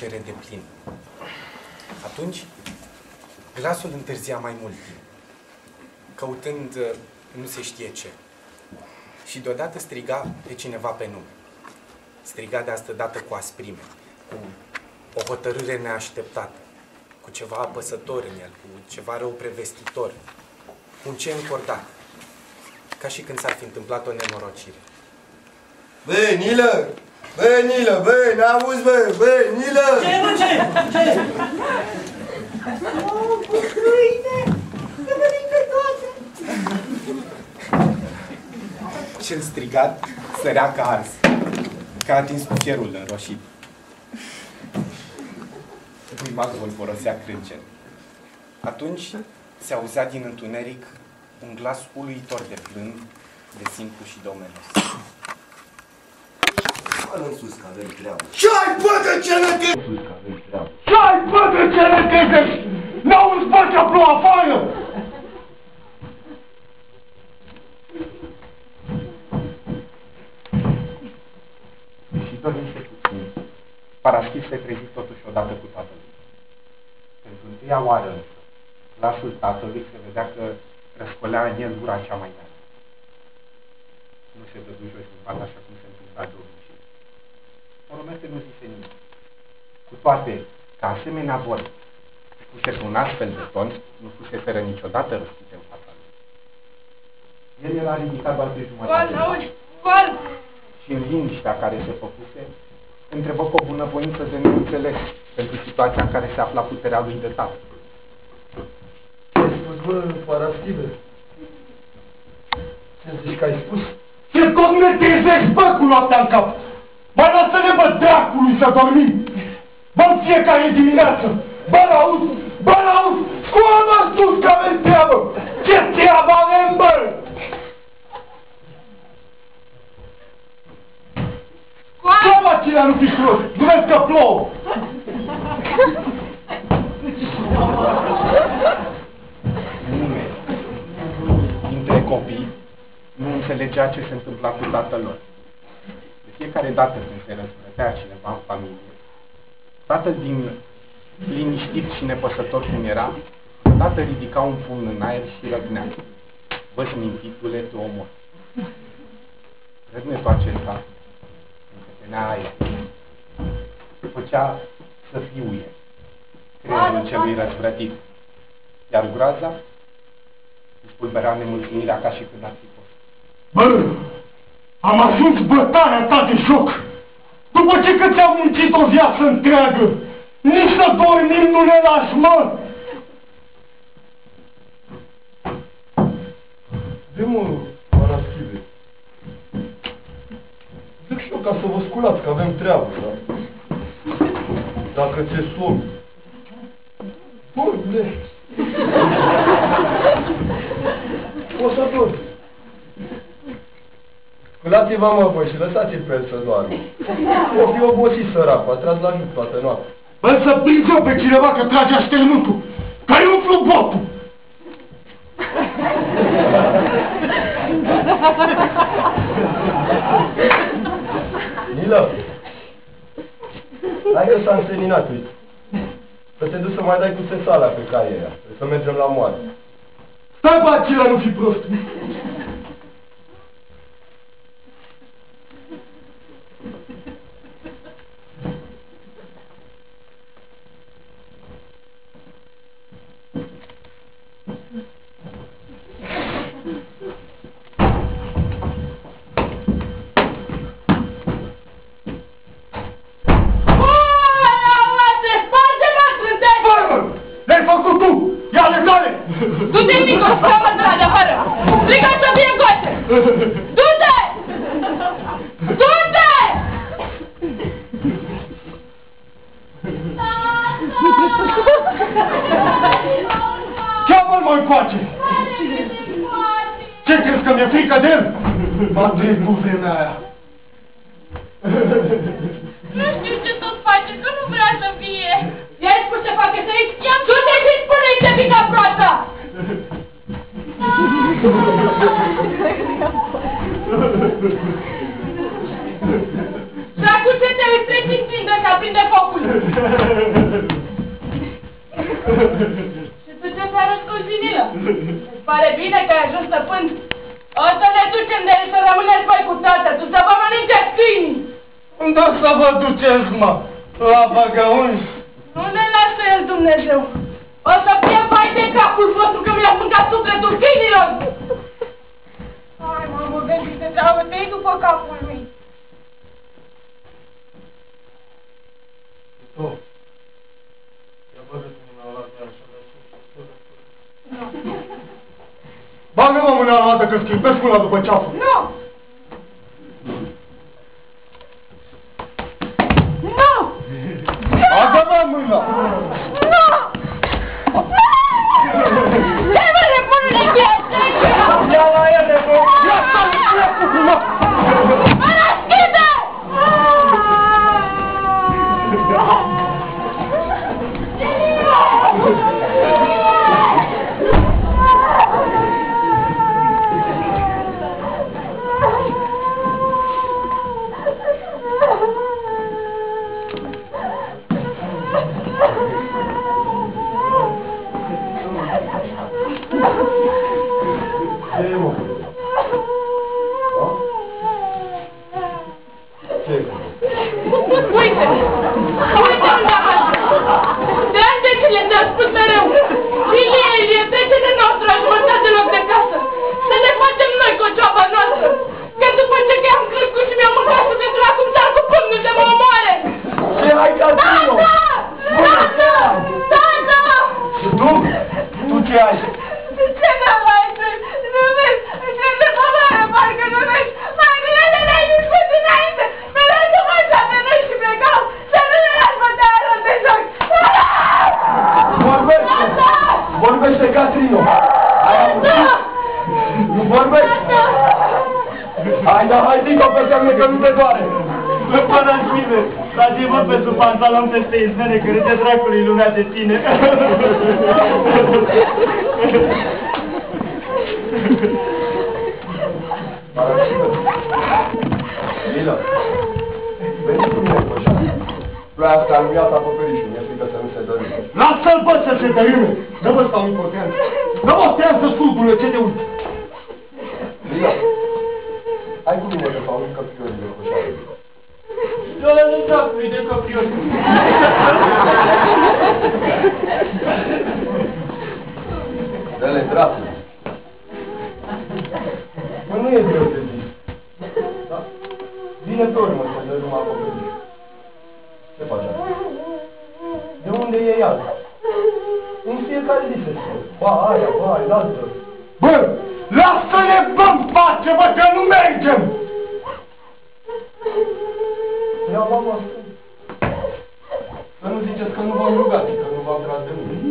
tăcere de plin. Atunci, glasul întârzia mai mult timp, căutând nu se știe ce. Și deodată striga pe cineva pe nume. Striga de asta dată cu asprime, cu o hotărâre neașteptată, cu ceva apăsător în el, cu ceva rău prevestitor, cu un ce încordat, ca și când s-ar fi întâmplat o nenorocire. Băi, Nilă! Băi, Nilă, băi, n-auzi, băi, băi, Nilă! Ce, mă, ce? Ce? Oh, câine! Că mănâncă toate! Cel strigat sărea ca ars, ca atins cu fierul înroșit. Buimacul folosea crâncen. Atunci se auzea din întuneric un glas uluitor de plând, de simplu și domenos. Bă, în sus, că avem treabă. Ce-ai, bă, de ce ne te... Sus, că avem treabă. Ce-ai, bă, de ce ne tezești? N-auzi, bă, ce plouă afară? Și doar niște puțini, Paraschis se trezi totuși odată cu tatălui. Pentru întâia oară însă, glasul tatălui se vedea că răscolea în el ura cea mai mare. Nu se dădu jos din pat așa cum se întâmpla de obicei. Moromete nu zise nimic. Cu toate că asemenea vorbe, spuse cu un astfel de ton, nu fuseseră niciodată rostite în fața lui. El era ridicat doar pe jumătate. Gol, auzi, gol! Și în liniștea care se făcuse, întrebă cu o bunăvoință de neînțeles pentru situația în care se afla puterea lui de tată. Ce-ai spus, bă, Paraschive? Ce zici că ai spus? Ce tot ne trezești, bă, cu noaptea în cap? Mai lasă-ne, bă, dracului să dormim! Bă, în fiecare dimineață! Bă, l-auzi! Bă, l-auzi! Scoală-mă sus, că avem treabă! Ce treabă avem, bă? Ce, mă, cine nu fi prost? Nu vezi că plouă? Nimeni dintre copii nu înțelegea ce se întâmpla cu tatăl lor. De fiecare dată când se răzvrătea cineva în familie, tatăl din liniștit și nepăsător cum era, odată ridica un pumn în aer și răgnea. Bă, smintitule, te omor. Răgnetul acesta încătenea aer. Făcea să fiuie creierul celui răzvrătit. Iar groaza își pulbera nemulțumirea ca și când ar fi fost. Bă, am ajuns bătarea ta de joc. După ce că ți-am muncit o viață întreagă, nici să dormim nu ne lași, mă! Zi-mă, Paraschive. Zic și eu ca să vă sculați, că avem treabă, da? Dacă ți-e somn. Bune! O să dormi. Sculați-vă, mă, voi, și lăsați-l pe el să doarmă. O fi obosit săracul, a tras la joc toată noaptea. Bă, să prind eu pe cineva că trage așternutul, că-i umflu botul! Nilă! Hai că s-a înseninat, uite. Să te duci să mai dai cu țesala pe caia aia. Trebuie să mergem la moare. Stai, bă, acela, nu fi prost! Du-te, Nico, stă-mă de afară! Striga să fie încoace! Du-te! Du-te! Ce-mă-l mai face? Ce crezi că mi-e frică de el? M-a trăit cu vremea aia. Nu știu ce tot face, că nu vrea să fie. I-ai spus ce face să-i? Du-te și spune-i ce mica proastă! Dracu, ce te uiți, treci în stindă, că aprinde focul! Și tu ce s-a răscut, Vinilă? Îți pare bine că ai ajuns stăpân? O să ne ducem de aici să rămâneți voi cu tată, tu să vă mănânceți câinii! Unde să vă duceți, mă? La băgăuni? Nu ne lasă el, Dumnezeu! O să fie vai de capul vostru că mi-a mâncat sufletul câinilor! Hai, mamă, gândi să treabă, te iei după capul lui. Oh. Ia băgă-te mâna la mea așa la sus. Bagă-mă mâna la altă că schimbesc mâna după ceafă. Nu! Nu! Bagă-mă mâna! Nu! Ce mă nebunule chestia? Ia la ele, bă! Ia stai, pleacă cu mă! Mă răschide! Ce e, mă? Da? Ce e? Uite! Uite unde am ajuns! De ani de zile te-a spus mereu! Ilie, Ilie, trece de nostru la jumătate loc de casă! Să ne facem noi cocioaba noastră! Că după ce am crescut și mi-am mâncat sufletul, acum s-ar cu pumnul să mă omoare! Ce ai, Catrino? Tată! Tată! Și tu? Tu ce ai? Ce n-am mai spus? Nu vezi? Ce de povară, parcă nu vezi? Mai bine de ne-ai lipsit dinainte! Mereu să mă așa de noi și plecau! Să nu ne lași bătaia rău de joc! Vorbește! Vorbește, Catrino! Ai auzit? Nu vorbești? Hai, da, hai, zic-o pe semne că nu te doare! Până în mine, dați-vă pe sub pantalon peste izmene, că râde dracului lumea de tine. Lila, veni cu mine, coșa. Ploaia asta a înviat acoperișul, mi-e frică să nu se dărâme. Lasă-l, bă, să se dărâme! Dă-mă stau impotent! Dă-mă stean să sculpule, ce te uiți? Lila, hai cu mine că fac un căpriorile, coșa. Dă-le dracului de căpriori! Dă-le dracului! Mă, nu e greu de zis. Da? Vine pe urmă să dă numai acoperișul. Ce faci asta? De unde e ea? În fiecare zi se spune. Ba aia, ba aia, altă. Bă, lasă-ne, bă, în pace, bă, că nu mergem! Ia, mama, să nu ziceți că nu v-am rugat și că nu v-am tras de mine.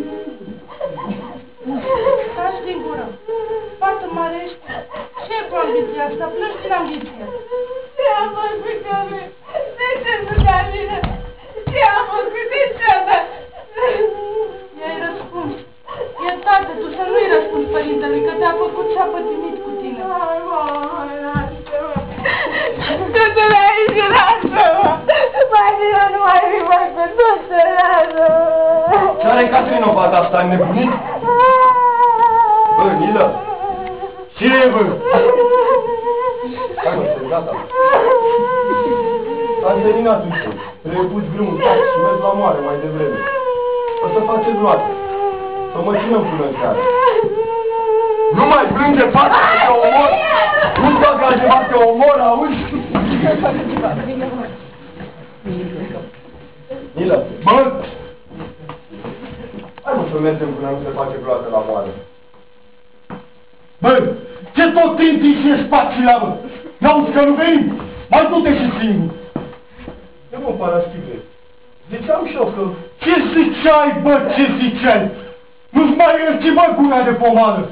Taci din gură! Fată mare ești! Ce e cu ambiția asta? Plângi din ambiție! Ce am făcut, Doamne? De ce nu te bine? Ce am făcut? De ce am dat? I-ai răspuns. E tată, tu să nu-i răspunzi părintelui, că te-a făcut și-a pătimit cu tine. Hai, mama, lasă-mă! Du-te-l aici, lasă-mă! Mai bine nu mai fi făcut, du-te, lasă-mă! Ce-are Catrino, fata asta, ai nebunit? Bă, Nilă! Ce e, bă? Hai, mă, să gata. Am terminat ușor. Le-ai pus grâmul tac și mergi la moare mai devreme. O să faceți luate. Să mă ținem până în seara. Nu mai plânge, fata, că te omor! Nu-ți fac altceva, te omor, auzi? Nilă! Bă! Hai, mă, să mergem până nu se face gloată la moare. Bă, ce tot timpul și spații la mă? N-auzi că nu venim? Mai du-te și singur! Nu mă, Paraschive. Ziceam și eu că... Ce ziceai, bă, ce ziceai? Nu-ți mai ierți, bă, gura de pomană!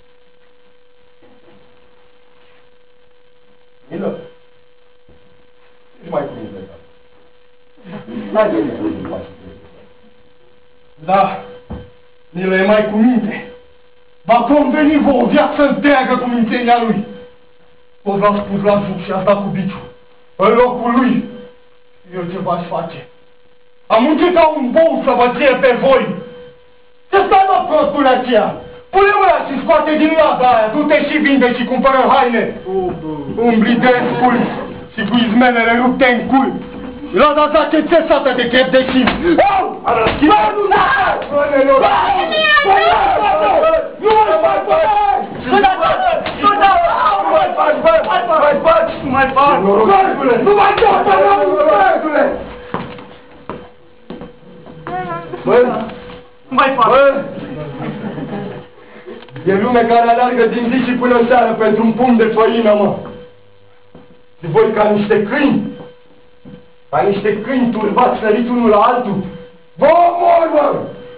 Nilă, ești mai cu mine, da. N-ai venit să nu faci. Da, Nilă e mai cu minte. Va conveni vă o viață întreagă cu mințenia lui. O v-am spus la juc și asta cu biciu. În locul lui, eu ce v-aș face? Am muncit ca un bou să vă ție pe voi. aceea. Pune mâna și scoate din lada aia, du-te și vinde și cumpără haine. Umbli descul și cu izmenele rupte în cul. Lada ta ce țesată de chef de chim. Au! Arăschimă! Nu mai faci! Nu mai faci, bă! Nu mai faci! Nu mai faci, bă! Nu mai faci! Nu mai faci! Nu mai faci, bă! Bă! Nu mai faci! Bă! E lume care alergă din zi și până seară pentru un pumn de făină, mă! Și voi ca niște câini, ca niște câini turbați săriți unul la altul, vă omor, mă!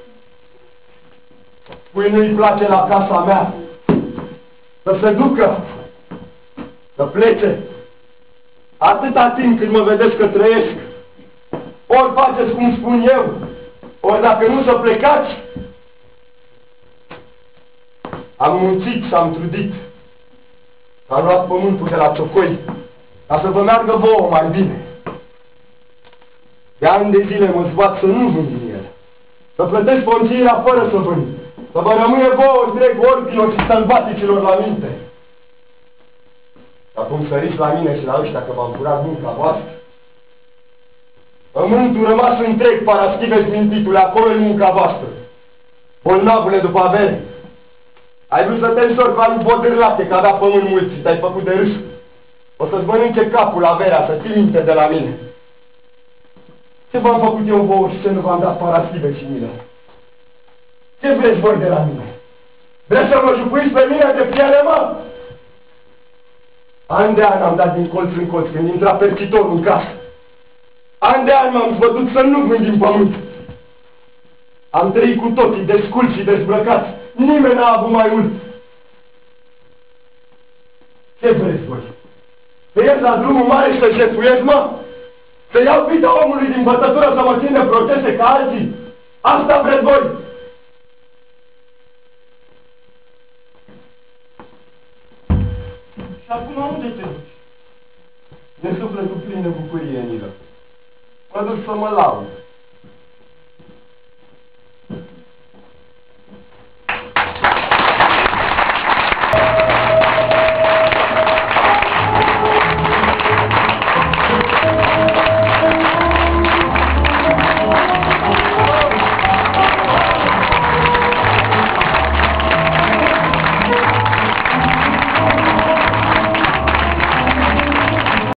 Cui nu-i place la casa mea, să se ducă, să plece, atâta timp cât mă vedeți că trăiesc, ori faceți cum spun eu, ori dacă nu să plecați. Am muncit și am trudit, am luat pământul de la ciocoi, ca să vă meargă vouă mai bine. De ani de zile mă zbat să nu vând din el, să plătesc poncirea fără să vând, să vă rămâne vouă întreg ordinul și sălbaticilor la minte. Și acum săriți la mine și la ăștia că v-am furat munca voastră. Pământul rămas întreg, paraschive smintitule, acolo-i munca voastră. Bolnavule după avere, ai vrut să te însori ca lui Bodârlate, că avea pământ mult și te-ai făcut de râs. O să-ți mănânce capul averea, să ții minte de la mine. Ce v-am făcut eu vouă și ce nu v-am dat paraschive și mine? Ce vreți voi de la mine? Vreți să mă jupuiți pe mine de piele, mă? An de an am dat din colț în colț când intra percitorul în casă. An de an m-am zbătut să nu vând din pământ. Am trăit cu toții, desculți și dezbrăcați. Nimeni n-a avut mai mult. Ce vreți voi? Să ies la drumul mare și să șefuiesc, mă? Să iau vita omului din bătătură să mă țin de procese ca alții? Asta vreți voi? Și acum unde te duci? De sufletul plin de bucurie, Nilă. Mă duc să mă laud.